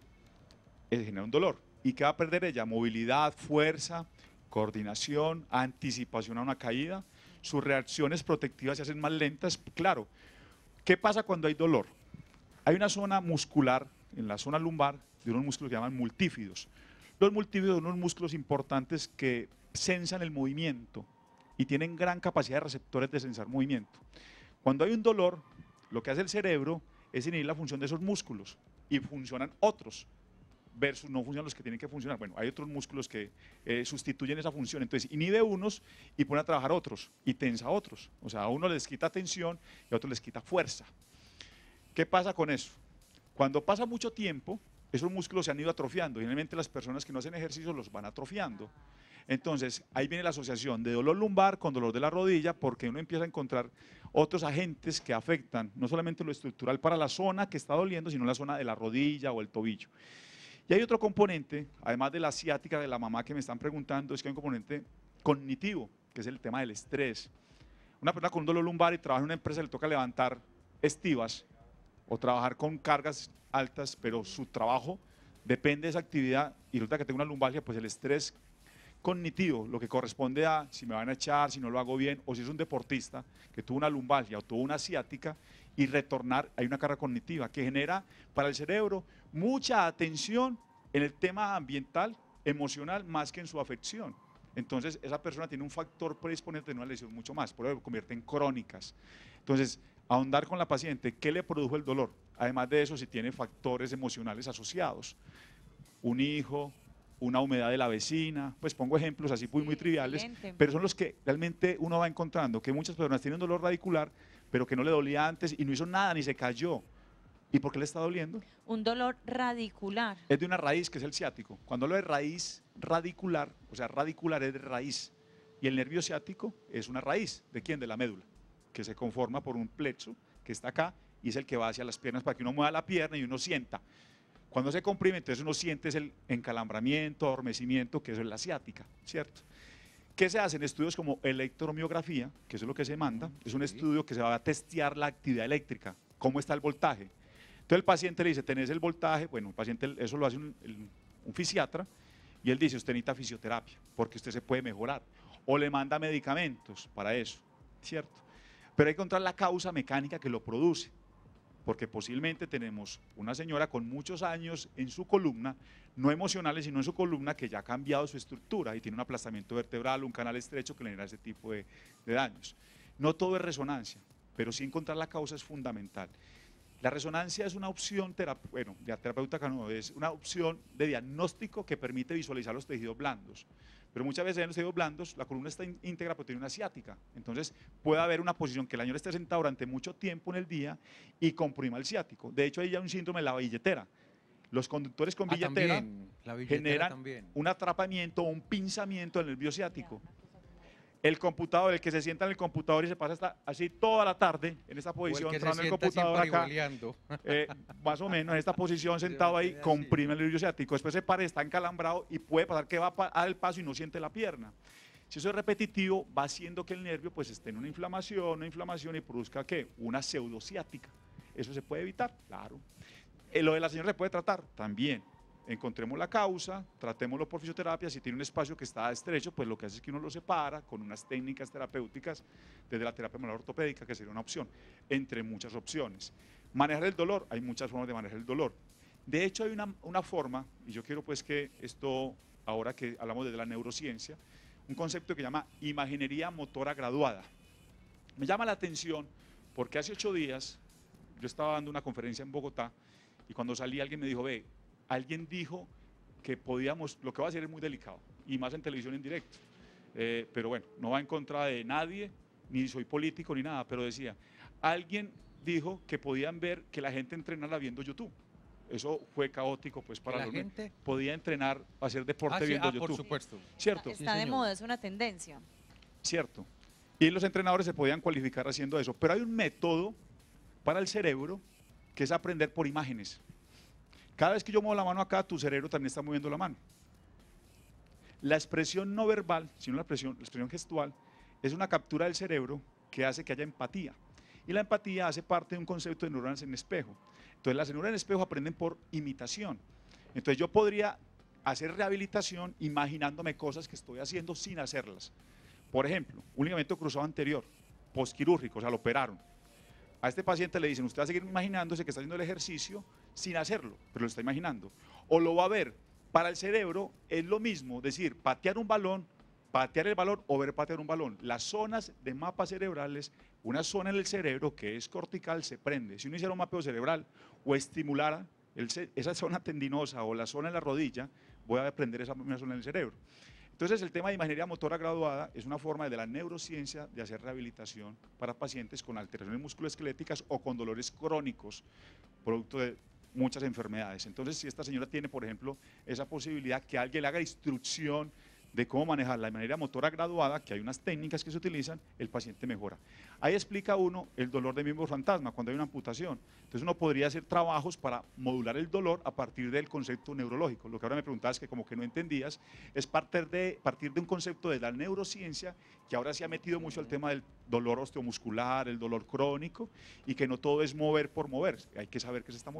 es generar un dolor. ¿Y qué va a perder ella? Movilidad, fuerza, coordinación, anticipación a una caída. Sus reacciones protectivas se hacen más lentas. Claro, ¿qué pasa cuando hay dolor? Hay una zona muscular, en la zona lumbar, de unos músculos que llaman multífidos. Los multífidos son unos músculos importantes que sensan el movimiento y tienen gran capacidad de receptores de sensar movimiento. Cuando hay un dolor, lo que hace el cerebro es inhibir la función de esos músculos y funcionan otros versus no funcionan los que tienen que funcionar. Bueno, hay otros músculos que eh, sustituyen esa función, entonces inhibe unos y pone a trabajar otros y tensa a otros. O sea, a uno les quita tensión y a otros les quita fuerza. ¿Qué pasa con eso? Cuando pasa mucho tiempo, esos músculos se han ido atrofiando. Generalmente las personas que no hacen ejercicio los van atrofiando. Entonces, ahí viene la asociación de dolor lumbar con dolor de la rodilla, porque uno empieza a encontrar otros agentes que afectan no solamente lo estructural para la zona que está doliendo, sino la zona de la rodilla o el tobillo. Y hay otro componente, además de la ciática de la mamá que me están preguntando, es que hay un componente cognitivo, que es el tema del estrés. Una persona con un dolor lumbar y trabaja en una empresa le toca levantar estivas o trabajar con cargas altas, pero su trabajo Depende de esa actividad y resulta que tengo una lumbalgia, pues el estrés cognitivo, lo que corresponde a si me van a echar, si no lo hago bien, o si es un deportista que tuvo una lumbalgia o tuvo una ciática, y retornar, hay una carga cognitiva que genera para el cerebro mucha atención en el tema ambiental, emocional, más que en su afección. Entonces, esa persona tiene un factor predisponente de una lesión mucho más, por eso se convierte en crónicas. Entonces, ahondar con la paciente, ¿qué le produjo el dolor? Además de eso, si tiene factores emocionales asociados, un hijo, una humedad de la vecina, pues pongo ejemplos así muy, muy triviales, excelente. pero son los que realmente uno va encontrando, que muchas personas tienen dolor radicular, pero que no le dolía antes y no hizo nada, ni se cayó. ¿Y por qué le está doliendo? Un dolor radicular. Es de una raíz que es el ciático. Cuando hablo de raíz radicular, o sea, radicular es de raíz, y el nervio ciático es una raíz, ¿de quién? De la médula, que se conforma por un plexo que está acá y es el que va hacia las piernas para que uno mueva la pierna y uno sienta. Cuando se comprime, entonces uno siente el encalambramiento, adormecimiento, que eso es la ciática, ¿cierto? ¿Qué se hace en estudios como electromiografía? Que eso es lo que se manda, es un estudio que se va a testear la actividad eléctrica, cómo está el voltaje. Entonces el paciente le dice, tenés el voltaje, bueno, el paciente eso lo hace un, el, un fisiatra, y él dice, usted necesita fisioterapia, porque usted se puede mejorar, o le manda medicamentos para eso, ¿cierto? Pero hay que encontrar la causa mecánica que lo produce, porque posiblemente tenemos una señora con muchos años en su columna, no emocionales, sino en su columna, que ya ha cambiado su estructura y tiene un aplastamiento vertebral, un canal estrecho que le genera ese tipo de, de daños. No todo es resonancia, pero sí encontrar la causa es fundamental. La resonancia es una opción, bueno, de terapéutica no, es una opción de diagnóstico que permite visualizar los tejidos blandos. Pero muchas veces en los tejidos blandos la columna está íntegra pero tiene una ciática. Entonces puede haber una posición que el señor esté sentado durante mucho tiempo en el día y comprima el ciático. De hecho hay ya un síndrome de la billetera. Los conductores con Ah, billetera, también, la billetera generan también. un atrapamiento o un pinzamiento del nervio ciático. El computador, el que se sienta en el computador y se pasa hasta así toda la tarde en esta posición, entrando en el computador acá, eh, más o menos en esta posición sentado ahí, comprime el nervio ciático, después se para, está encalambrado y puede pasar que va a dar el paso y no siente la pierna. Si eso es repetitivo, va haciendo que el nervio pues esté en una inflamación, una inflamación y produzca ¿qué? Una pseudociática. Eso se puede evitar, claro. Eh, lo de la señora se puede tratar también. Encontremos la causa, tratémoslo por fisioterapia, si tiene un espacio que está estrecho, pues lo que hace es que uno lo separa con unas técnicas terapéuticas desde la terapia manual ortopédica, que sería una opción, entre muchas opciones. Manejar el dolor, hay muchas formas de manejar el dolor. De hecho hay una, una forma, y yo quiero pues que esto, ahora que hablamos desde la neurociencia, un concepto que se llama imaginería motora graduada. Me llama la atención porque hace ocho días yo estaba dando una conferencia en Bogotá y cuando salí alguien me dijo, ve, alguien dijo que podíamos, lo que va a hacer es muy delicado, y más en televisión en directo, eh, pero bueno, no va en contra de nadie, ni soy político ni nada, pero decía, alguien dijo que podían ver que la gente entrenara viendo YouTube. Eso fue caótico pues para ¿La los gente? podía entrenar, hacer deporte Ah, sí, viendo ah, YouTube. por supuesto. ¿Cierto? Está Sí, de señor. moda, es una tendencia. Cierto. Y los entrenadores se podían cualificar haciendo eso, pero hay un método para el cerebro que es aprender por imágenes. Cada vez que yo muevo la mano acá, tu cerebro también está moviendo la mano. La expresión no verbal, sino la expresión, la expresión gestual, es una captura del cerebro que hace que haya empatía. Y la empatía hace parte de un concepto de neuronas en espejo. Entonces las neuronas en espejo aprenden por imitación. Entonces yo podría hacer rehabilitación imaginándome cosas que estoy haciendo sin hacerlas. Por ejemplo, un ligamento cruzado anterior, postquirúrgico, o sea, lo operaron. A este paciente le dicen, usted va a seguir imaginándose que está haciendo el ejercicio sin hacerlo, pero lo está imaginando. O lo va a ver. Para el cerebro es lo mismo, decir, patear un balón, patear el balón o ver patear un balón. Las zonas de mapas cerebrales, una zona en el cerebro que es cortical se prende. Si uno hiciera un mapeo cerebral o estimulara el, esa zona tendinosa o la zona en la rodilla, voy a prender esa misma zona en el cerebro. Entonces el tema de imaginería motora graduada es una forma de la neurociencia de hacer rehabilitación para pacientes con alteraciones musculoesqueléticas o con dolores crónicos, producto de muchas enfermedades. Entonces si esta señora tiene, por ejemplo, esa posibilidad que alguien le haga instrucción de cómo manejar la manera motora graduada, que hay unas técnicas que se utilizan, el paciente mejora. Ahí explica uno el dolor de miembro fantasma cuando hay una amputación. Entonces uno podría hacer trabajos para modular el dolor a partir del concepto neurológico. Lo que ahora me preguntabas que como que no entendías, es partir de, partir de un concepto de la neurociencia que ahora se ha metido mucho al tema del dolor osteomuscular, el dolor crónico, y que no todo es mover por mover, hay que saber que se está moviendo.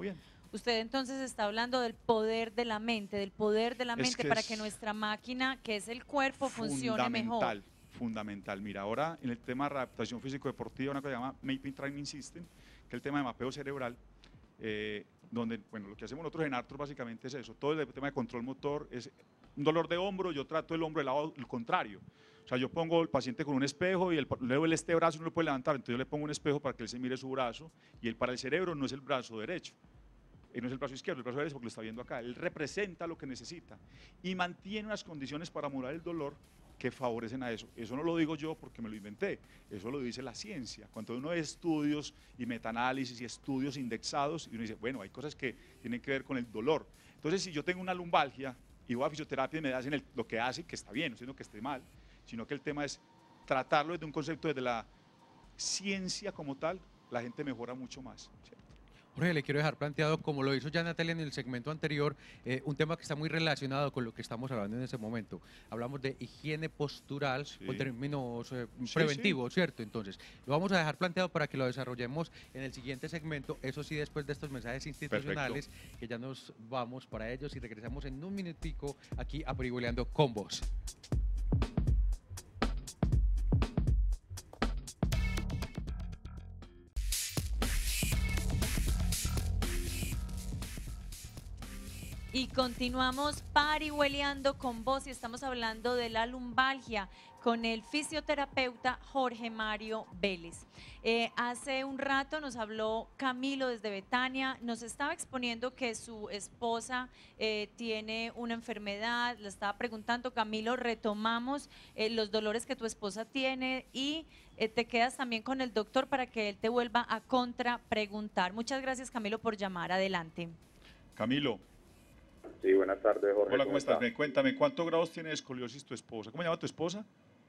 Usted entonces está hablando del poder de la mente, del poder de la Es mente que para es que nuestra máquina, que es el cuerpo, funcione mejor. Fundamental, fundamental. Mira, ahora en el tema de adaptación físico-deportiva, una cosa que se llama Mapping Training System, que es el tema de mapeo cerebral, eh, donde, bueno, lo que hacemos nosotros en Arthros básicamente es eso, todo el tema de control motor, es un dolor de hombro, yo trato el hombro del lado el contrario. O sea, yo pongo al paciente con un espejo y el, luego el este brazo no lo puede levantar, entonces yo le pongo un espejo para que él se mire su brazo y él para el cerebro no es el brazo derecho. Él no es el brazo izquierdo, el brazo derecho porque lo está viendo acá. Él representa lo que necesita y mantiene unas condiciones para modular el dolor que favorecen a eso. Eso no lo digo yo porque me lo inventé, eso lo dice la ciencia. Cuando uno ve estudios y metaanálisis y estudios indexados, y uno dice, bueno, hay cosas que tienen que ver con el dolor. Entonces, si yo tengo una lumbalgia y voy a fisioterapia y me hacen el, lo que hace, que está bien, no sino que esté mal, sino que el tema es tratarlo desde un concepto, desde la ciencia como tal, la gente mejora mucho más, ¿cierto? Jorge, le quiero dejar planteado, como lo hizo ya Natalia en el segmento anterior, eh, un tema que está muy relacionado con lo que estamos hablando en ese momento. Hablamos de higiene postural Sí. con términos eh, Sí, preventivos, ¿cierto? Entonces, lo vamos a dejar planteado para que lo desarrollemos en el siguiente segmento, eso sí, después de estos mensajes institucionales, que ya nos vamos para ellos y regresamos en un minutico aquí a Parihueliando con Vos. Y continuamos parihueliando con vos y estamos hablando de la lumbalgia con el fisioterapeuta Jorge Mario Vélez. Eh, hace un rato nos habló Camilo desde Betania, nos estaba exponiendo que su esposa eh, tiene una enfermedad, le estaba preguntando, Camilo, retomamos eh, los dolores que tu esposa tiene y eh, te quedas también con el doctor para que él te vuelva a contrapreguntar. Muchas gracias, Camilo, por llamar. Adelante. Camilo. Sí, buenas tardes, Jorge. Hola, ¿cómo estás? está? Ven, cuéntame, ¿cuántos grados tiene de escoliosis tu esposa? ¿Cómo se llama tu esposa?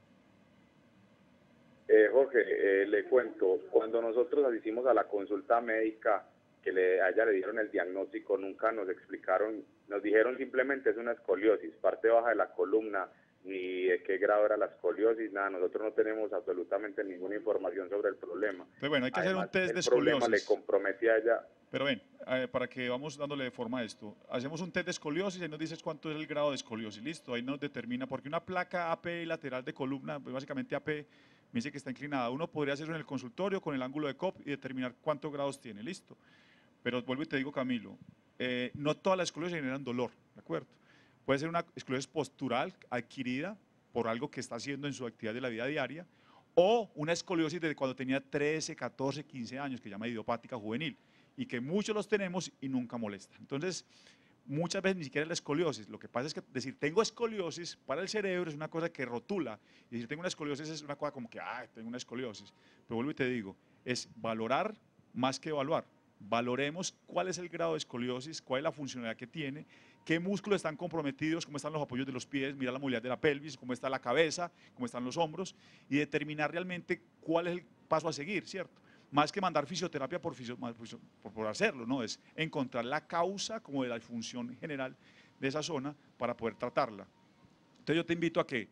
Eh, Jorge, eh, le cuento, cuando nosotros asistimos a la consulta médica, que le, a ella le dieron el diagnóstico, nunca nos explicaron, nos dijeron simplemente es una escoliosis, parte baja de la columna, ni de qué grado era la escoliosis, nada, nosotros no tenemos absolutamente ninguna información sobre el problema. Entonces, bueno, hay que Además, hacer un test de el problema le escoliosis. compromete a ella. Pero ven, eh, para que vamos dándole forma a esto, hacemos un test de escoliosis y nos dices cuánto es el grado de escoliosis, listo, ahí nos determina, porque una placa A P lateral de columna, pues básicamente A P me dice que está inclinada, uno podría hacerlo en el consultorio con el ángulo de C O P y determinar cuántos grados tiene, listo. Pero vuelvo y te digo, Camilo, eh, no todas las escoliosis generan dolor, ¿de acuerdo? Puede ser una escoliosis postural adquirida por algo que está haciendo en su actividad de la vida diaria, o una escoliosis desde cuando tenía trece, catorce, quince años, que se llama idiopática juvenil, y que muchos los tenemos y nunca molesta. Entonces, muchas veces ni siquiera es la escoliosis. Lo que pasa es que decir tengo escoliosis para el cerebro es una cosa que rotula, y decir tengo una escoliosis es una cosa como que, ay, tengo una escoliosis. Pero vuelvo y te digo, es valorar más que evaluar. Valoremos cuál es el grado de escoliosis, cuál es la funcionalidad que tiene, qué músculos están comprometidos, cómo están los apoyos de los pies, mirar la movilidad de la pelvis, cómo está la cabeza, cómo están los hombros, y determinar realmente cuál es el paso a seguir, ¿cierto? Más que mandar fisioterapia por, fisio, por, por hacerlo, ¿no? Es encontrar la causa como de la función general de esa zona para poder tratarla. Entonces yo te invito a que,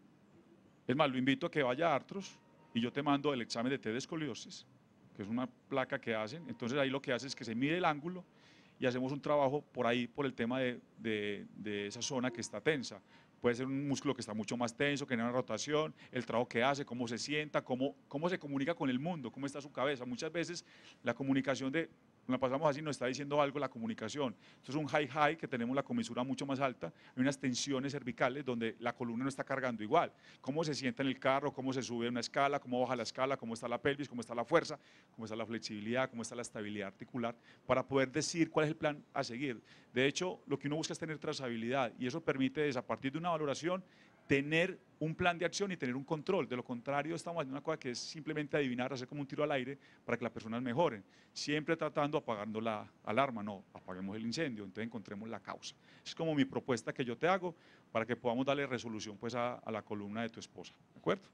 es más, lo invito a que vaya a Arthros y yo te mando el examen de test de escoliosis, que es una placa que hacen, entonces ahí lo que hace es que se mide el ángulo y hacemos un trabajo por ahí, por el tema de, de, de esa zona que está tensa. Puede ser un músculo que está mucho más tenso, que genera una rotación, el trabajo que hace, cómo se sienta, cómo, cómo se comunica con el mundo, cómo está su cabeza. Muchas veces la comunicación de, la pasamos así, nos está diciendo algo la comunicación. Esto es un high high, que tenemos la comisura mucho más alta, hay unas tensiones cervicales donde la columna no está cargando igual. Cómo se sienta en el carro, cómo se sube una escala, cómo baja la escala, cómo está la pelvis, cómo está la fuerza, cómo está la flexibilidad, cómo está la estabilidad articular, para poder decir cuál es el plan a seguir. De hecho, lo que uno busca es tener trazabilidad y eso permite, a partir de una valoración, tener un plan de acción y tener un control. De lo contrario, estamos haciendo una cosa que es simplemente adivinar, hacer como un tiro al aire para que las personas mejoren. Siempre tratando, apagando la alarma, no, apaguemos el incendio, entonces encontremos la causa. Es como mi propuesta que yo te hago para que podamos darle resolución pues, a, a la columna de tu esposa. ¿De acuerdo?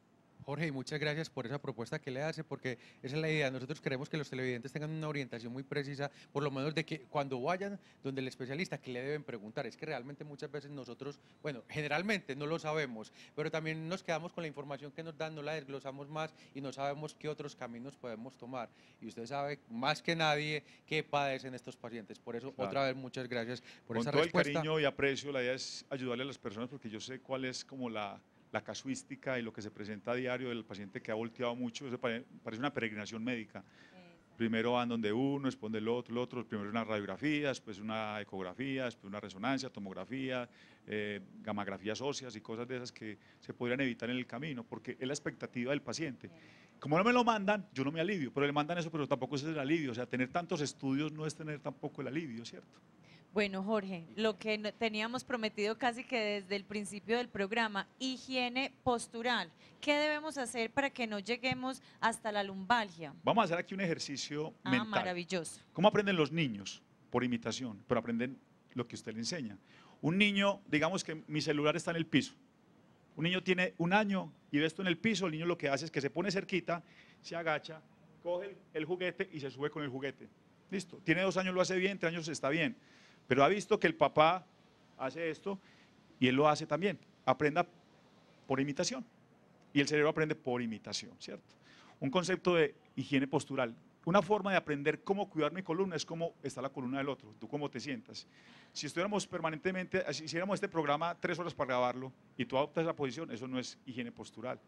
Jorge, y muchas gracias por esa propuesta que le hace, porque esa es la idea. Nosotros queremos que los televidentes tengan una orientación muy precisa, por lo menos de que cuando vayan donde el especialista, que le deben preguntar. Es que realmente muchas veces nosotros, bueno, generalmente no lo sabemos, pero también nos quedamos con la información que nos dan, no la desglosamos más y no sabemos qué otros caminos podemos tomar. Y usted sabe más que nadie qué padecen estos pacientes. Por eso, Claro. otra vez, muchas gracias por Con esa todo respuesta. el cariño y aprecio, la idea es ayudarle a las personas porque yo sé cuál es como la, la casuística y lo que se presenta a diario del paciente que ha volteado mucho. Eso pare- parece una peregrinación médica. Primero van donde uno, después del otro, el otro, primero una radiografía, después una ecografía, después una resonancia, tomografía, eh, gamografías óseas y cosas de esas que se podrían evitar en el camino, porque es la expectativa del paciente. Como no me lo mandan, yo no me alivio, pero le mandan eso, pero tampoco es el alivio. O sea, tener tantos estudios no es tener tampoco el alivio, ¿cierto? Bueno, Jorge, lo que no- teníamos prometido casi que desde el principio del programa, higiene postural. ¿Qué debemos hacer para que no lleguemos hasta la lumbalgia? Vamos a hacer aquí un ejercicio Ah, mental. maravilloso. ¿Cómo aprenden los niños? Por imitación, pero aprenden lo que usted le enseña. Un niño, digamos que mi celular está en el piso. Un niño tiene un año y ve esto en el piso, el niño lo que hace es que se pone cerquita, se agacha, coge el, el juguete y se sube con el juguete. Listo. Tiene dos años, lo hace bien, tres años está bien. Pero ha visto que el papá hace esto y él lo hace también. Aprenda por imitación. Y el cerebro aprende por imitación, ¿cierto? Un concepto de higiene postural. Una forma de aprender cómo cuidar mi columna es cómo está la columna del otro, tú cómo te sientas. Si estuviéramos permanentemente, si hiciéramos este programa tres horas para grabarlo y tú adoptas esa posición, eso no es higiene postural.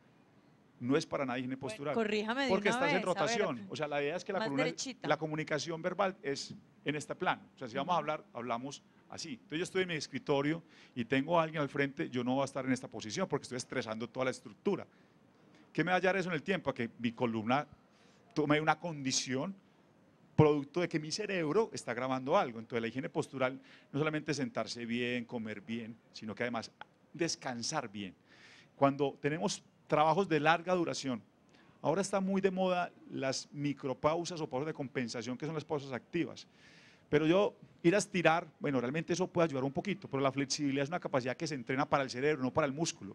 No es para nada higiene postural. corríjame de Porque una estás en vez, a ver, rotación. O sea, la idea es que la, más columna- derechita. la comunicación verbal es en este plano. O sea, si vamos a hablar, hablamos así. Entonces yo estoy en mi escritorio y tengo a alguien al frente, yo no voy a estar en esta posición porque estoy estresando toda la estructura. ¿Qué me va a hallar eso en el tiempo? A que mi columna tome una condición producto de que mi cerebro está grabando algo. Entonces la higiene postural no solamente es sentarse bien, comer bien, sino que además descansar bien. Cuando tenemos trabajos de larga duración, ahora está muy de moda las micropausas o pausas de compensación, que son las pausas activas. Pero yo ir a estirar, bueno, realmente eso puede ayudar un poquito, pero la flexibilidad es una capacidad que se entrena para el cerebro, no para el músculo.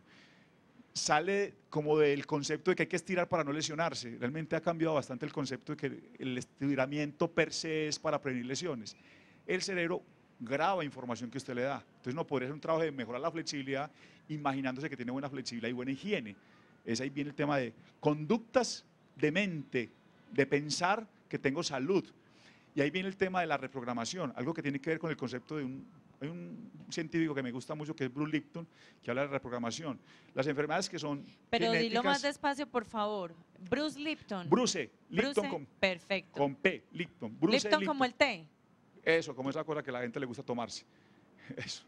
Sale como del concepto de que hay que estirar para no lesionarse. Realmente ha cambiado bastante el concepto de que el estiramiento per se es para prevenir lesiones. El cerebro graba información que usted le da. Entonces no podría ser un trabajo de mejorar la flexibilidad imaginándose que tiene buena flexibilidad y buena higiene. Es ahí viene el tema de conductas de mente, de pensar que tengo salud. Y ahí viene el tema de la reprogramación, algo que tiene que ver con el concepto de un, hay un científico que me gusta mucho que es Bruce Lipton, que habla de reprogramación. Las enfermedades que son Pero dilo genéticas, más despacio, por favor. Bruce Lipton. Bruce, Lipton Bruce, con, perfecto. con P, Lipton. Bruce Lipton como el té. Eso, como esa cosa que a la gente le gusta tomarse. Eso.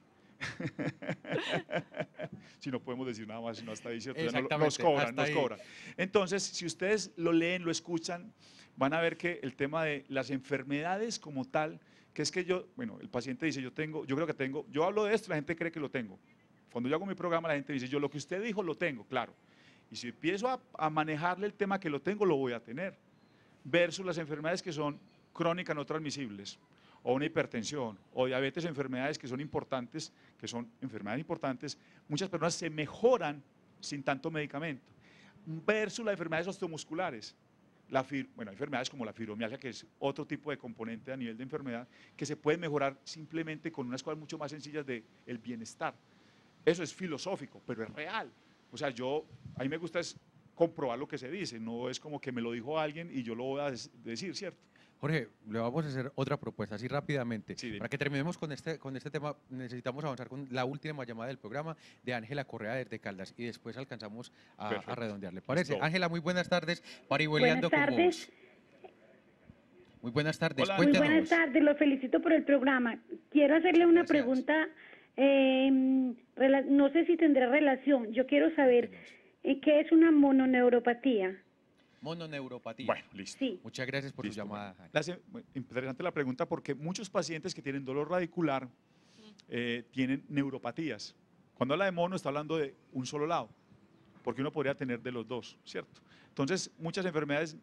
Si no podemos decir nada más, si no está ahí, ¿cierto? Ya no- Exactamente, nos cobran, hasta nos ahí. cobran. Entonces, si ustedes lo leen, lo escuchan, van a ver que el tema de las enfermedades como tal, que es que yo, bueno, el paciente dice, yo tengo, yo creo que tengo, yo hablo de esto, la gente cree que lo tengo. Cuando yo hago mi programa, la gente dice, yo lo que usted dijo lo tengo, claro. Y si empiezo a, a manejarle el tema que lo tengo, lo voy a tener. Versus las enfermedades que son crónicas no transmisibles, o una hipertensión, o diabetes, enfermedades que son importantes, que son enfermedades importantes, muchas personas se mejoran sin tanto medicamento. Versus las enfermedades osteomusculares. La fib- bueno, hay enfermedades como la fibromialgia, que es otro tipo de componente a nivel de enfermedad, que se puede mejorar simplemente con unas cosas mucho más sencillas del bienestar. Eso es filosófico, pero es real. O sea, yo, a mí me gusta es comprobar lo que se dice, no es como que me lo dijo alguien y yo lo voy a des- decir, ¿cierto? Jorge, le vamos a hacer otra propuesta, así rápidamente. Sí, dime. Para que terminemos con este, con este tema, necesitamos avanzar con la última llamada del programa de Ángela Correa desde Caldas y después alcanzamos a, a Perfecto. redondear. ¿Le parece? Listo. Ángela, muy buenas tardes. Parihueliando Buenas con tardes. vos. Muy buenas tardes. Hola. Muy Cuéntenos. buenas tardes, los felicito por el programa. Quiero hacerle una Gracias. pregunta, eh, rela- no sé si tendrá relación. Yo quiero saber eh, qué es una mononeuropatía. Mononeuropatía. Bueno, listo. Sí. Muchas gracias por Listo, su llamada. bueno. La se- bueno, interesante la pregunta porque muchos pacientes que tienen dolor radicular eh, tienen neuropatías. Cuando habla de mono está hablando de un solo lado, porque uno podría tener de los dos, ¿cierto? Entonces, muchas enfermedades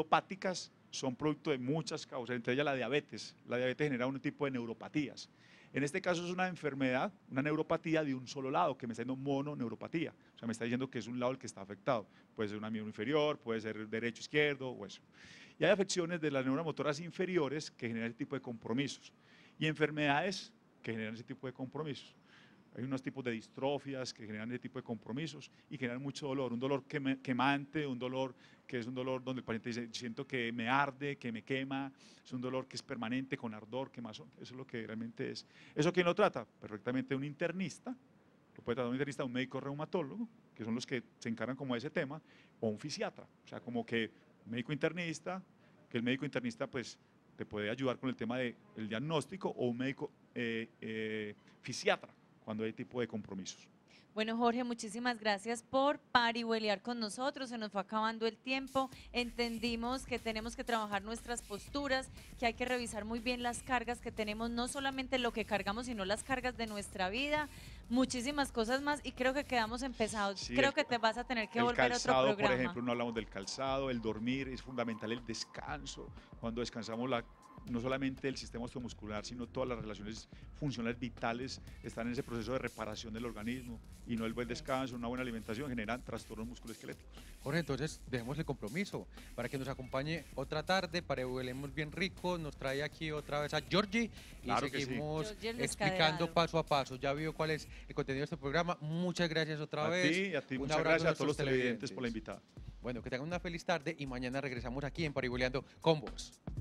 neuropáticas son producto de muchas causas, entre ellas la diabetes. La diabetes genera un tipo de neuropatías. En este caso es una enfermedad, una neuropatía de un solo lado, que me está diciendo mononeuropatía. O sea, me está diciendo que es un lado el que está afectado. Puede ser un miembro inferior, puede ser derecho, izquierdo o eso. Y hay afecciones de las neuromotoras inferiores que generan ese tipo de compromisos. Y enfermedades que generan ese tipo de compromisos. Hay unos tipos de distrofias que generan ese tipo de compromisos y generan mucho dolor, un dolor quema, quemante, un dolor que es un dolor donde el paciente dice, siento que me arde, que me quema, es un dolor que es permanente, con ardor, quemazón, eso es lo que realmente es. ¿Eso quién lo trata? Perfectamente un internista, lo puede tratar un internista, un médico reumatólogo, que son los que se encargan como de ese tema, o un fisiatra, o sea, como que médico internista, que el médico internista pues te puede ayudar con el tema del diagnóstico, o un médico eh, eh, fisiatra, cuando hay tipo de compromisos. Bueno, Jorge, muchísimas gracias por parihuelear con nosotros. Se nos fue acabando el tiempo. Entendimos que tenemos que trabajar nuestras posturas, que hay que revisar muy bien las cargas que tenemos, no solamente lo que cargamos, sino las cargas de nuestra vida. Muchísimas cosas más y creo que quedamos empezados. Sí, creo el, que te vas a tener que el volver calzado, a otro programa. Por ejemplo, no hablamos del calzado, el dormir, es fundamental el descanso. Cuando descansamos la no solamente el sistema osteomuscular, sino todas las relaciones funcionales vitales están en ese proceso de reparación del organismo y no el buen descanso, una buena alimentación generan trastornos musculoesqueléticos. Jorge, entonces dejemos el compromiso para que nos acompañe otra tarde, parihuelemos bien rico, nos trae aquí otra vez a Georgie y Claro que seguimos sí. explicando paso a paso. Ya vio cuál es el contenido de este programa. Muchas gracias otra a vez. Ti, y a ti, Un muchas abrazo gracias a, a todos los televidentes televidentes por la invitada. Bueno, que tengan una feliz tarde y mañana regresamos aquí en Parihueleando con vos.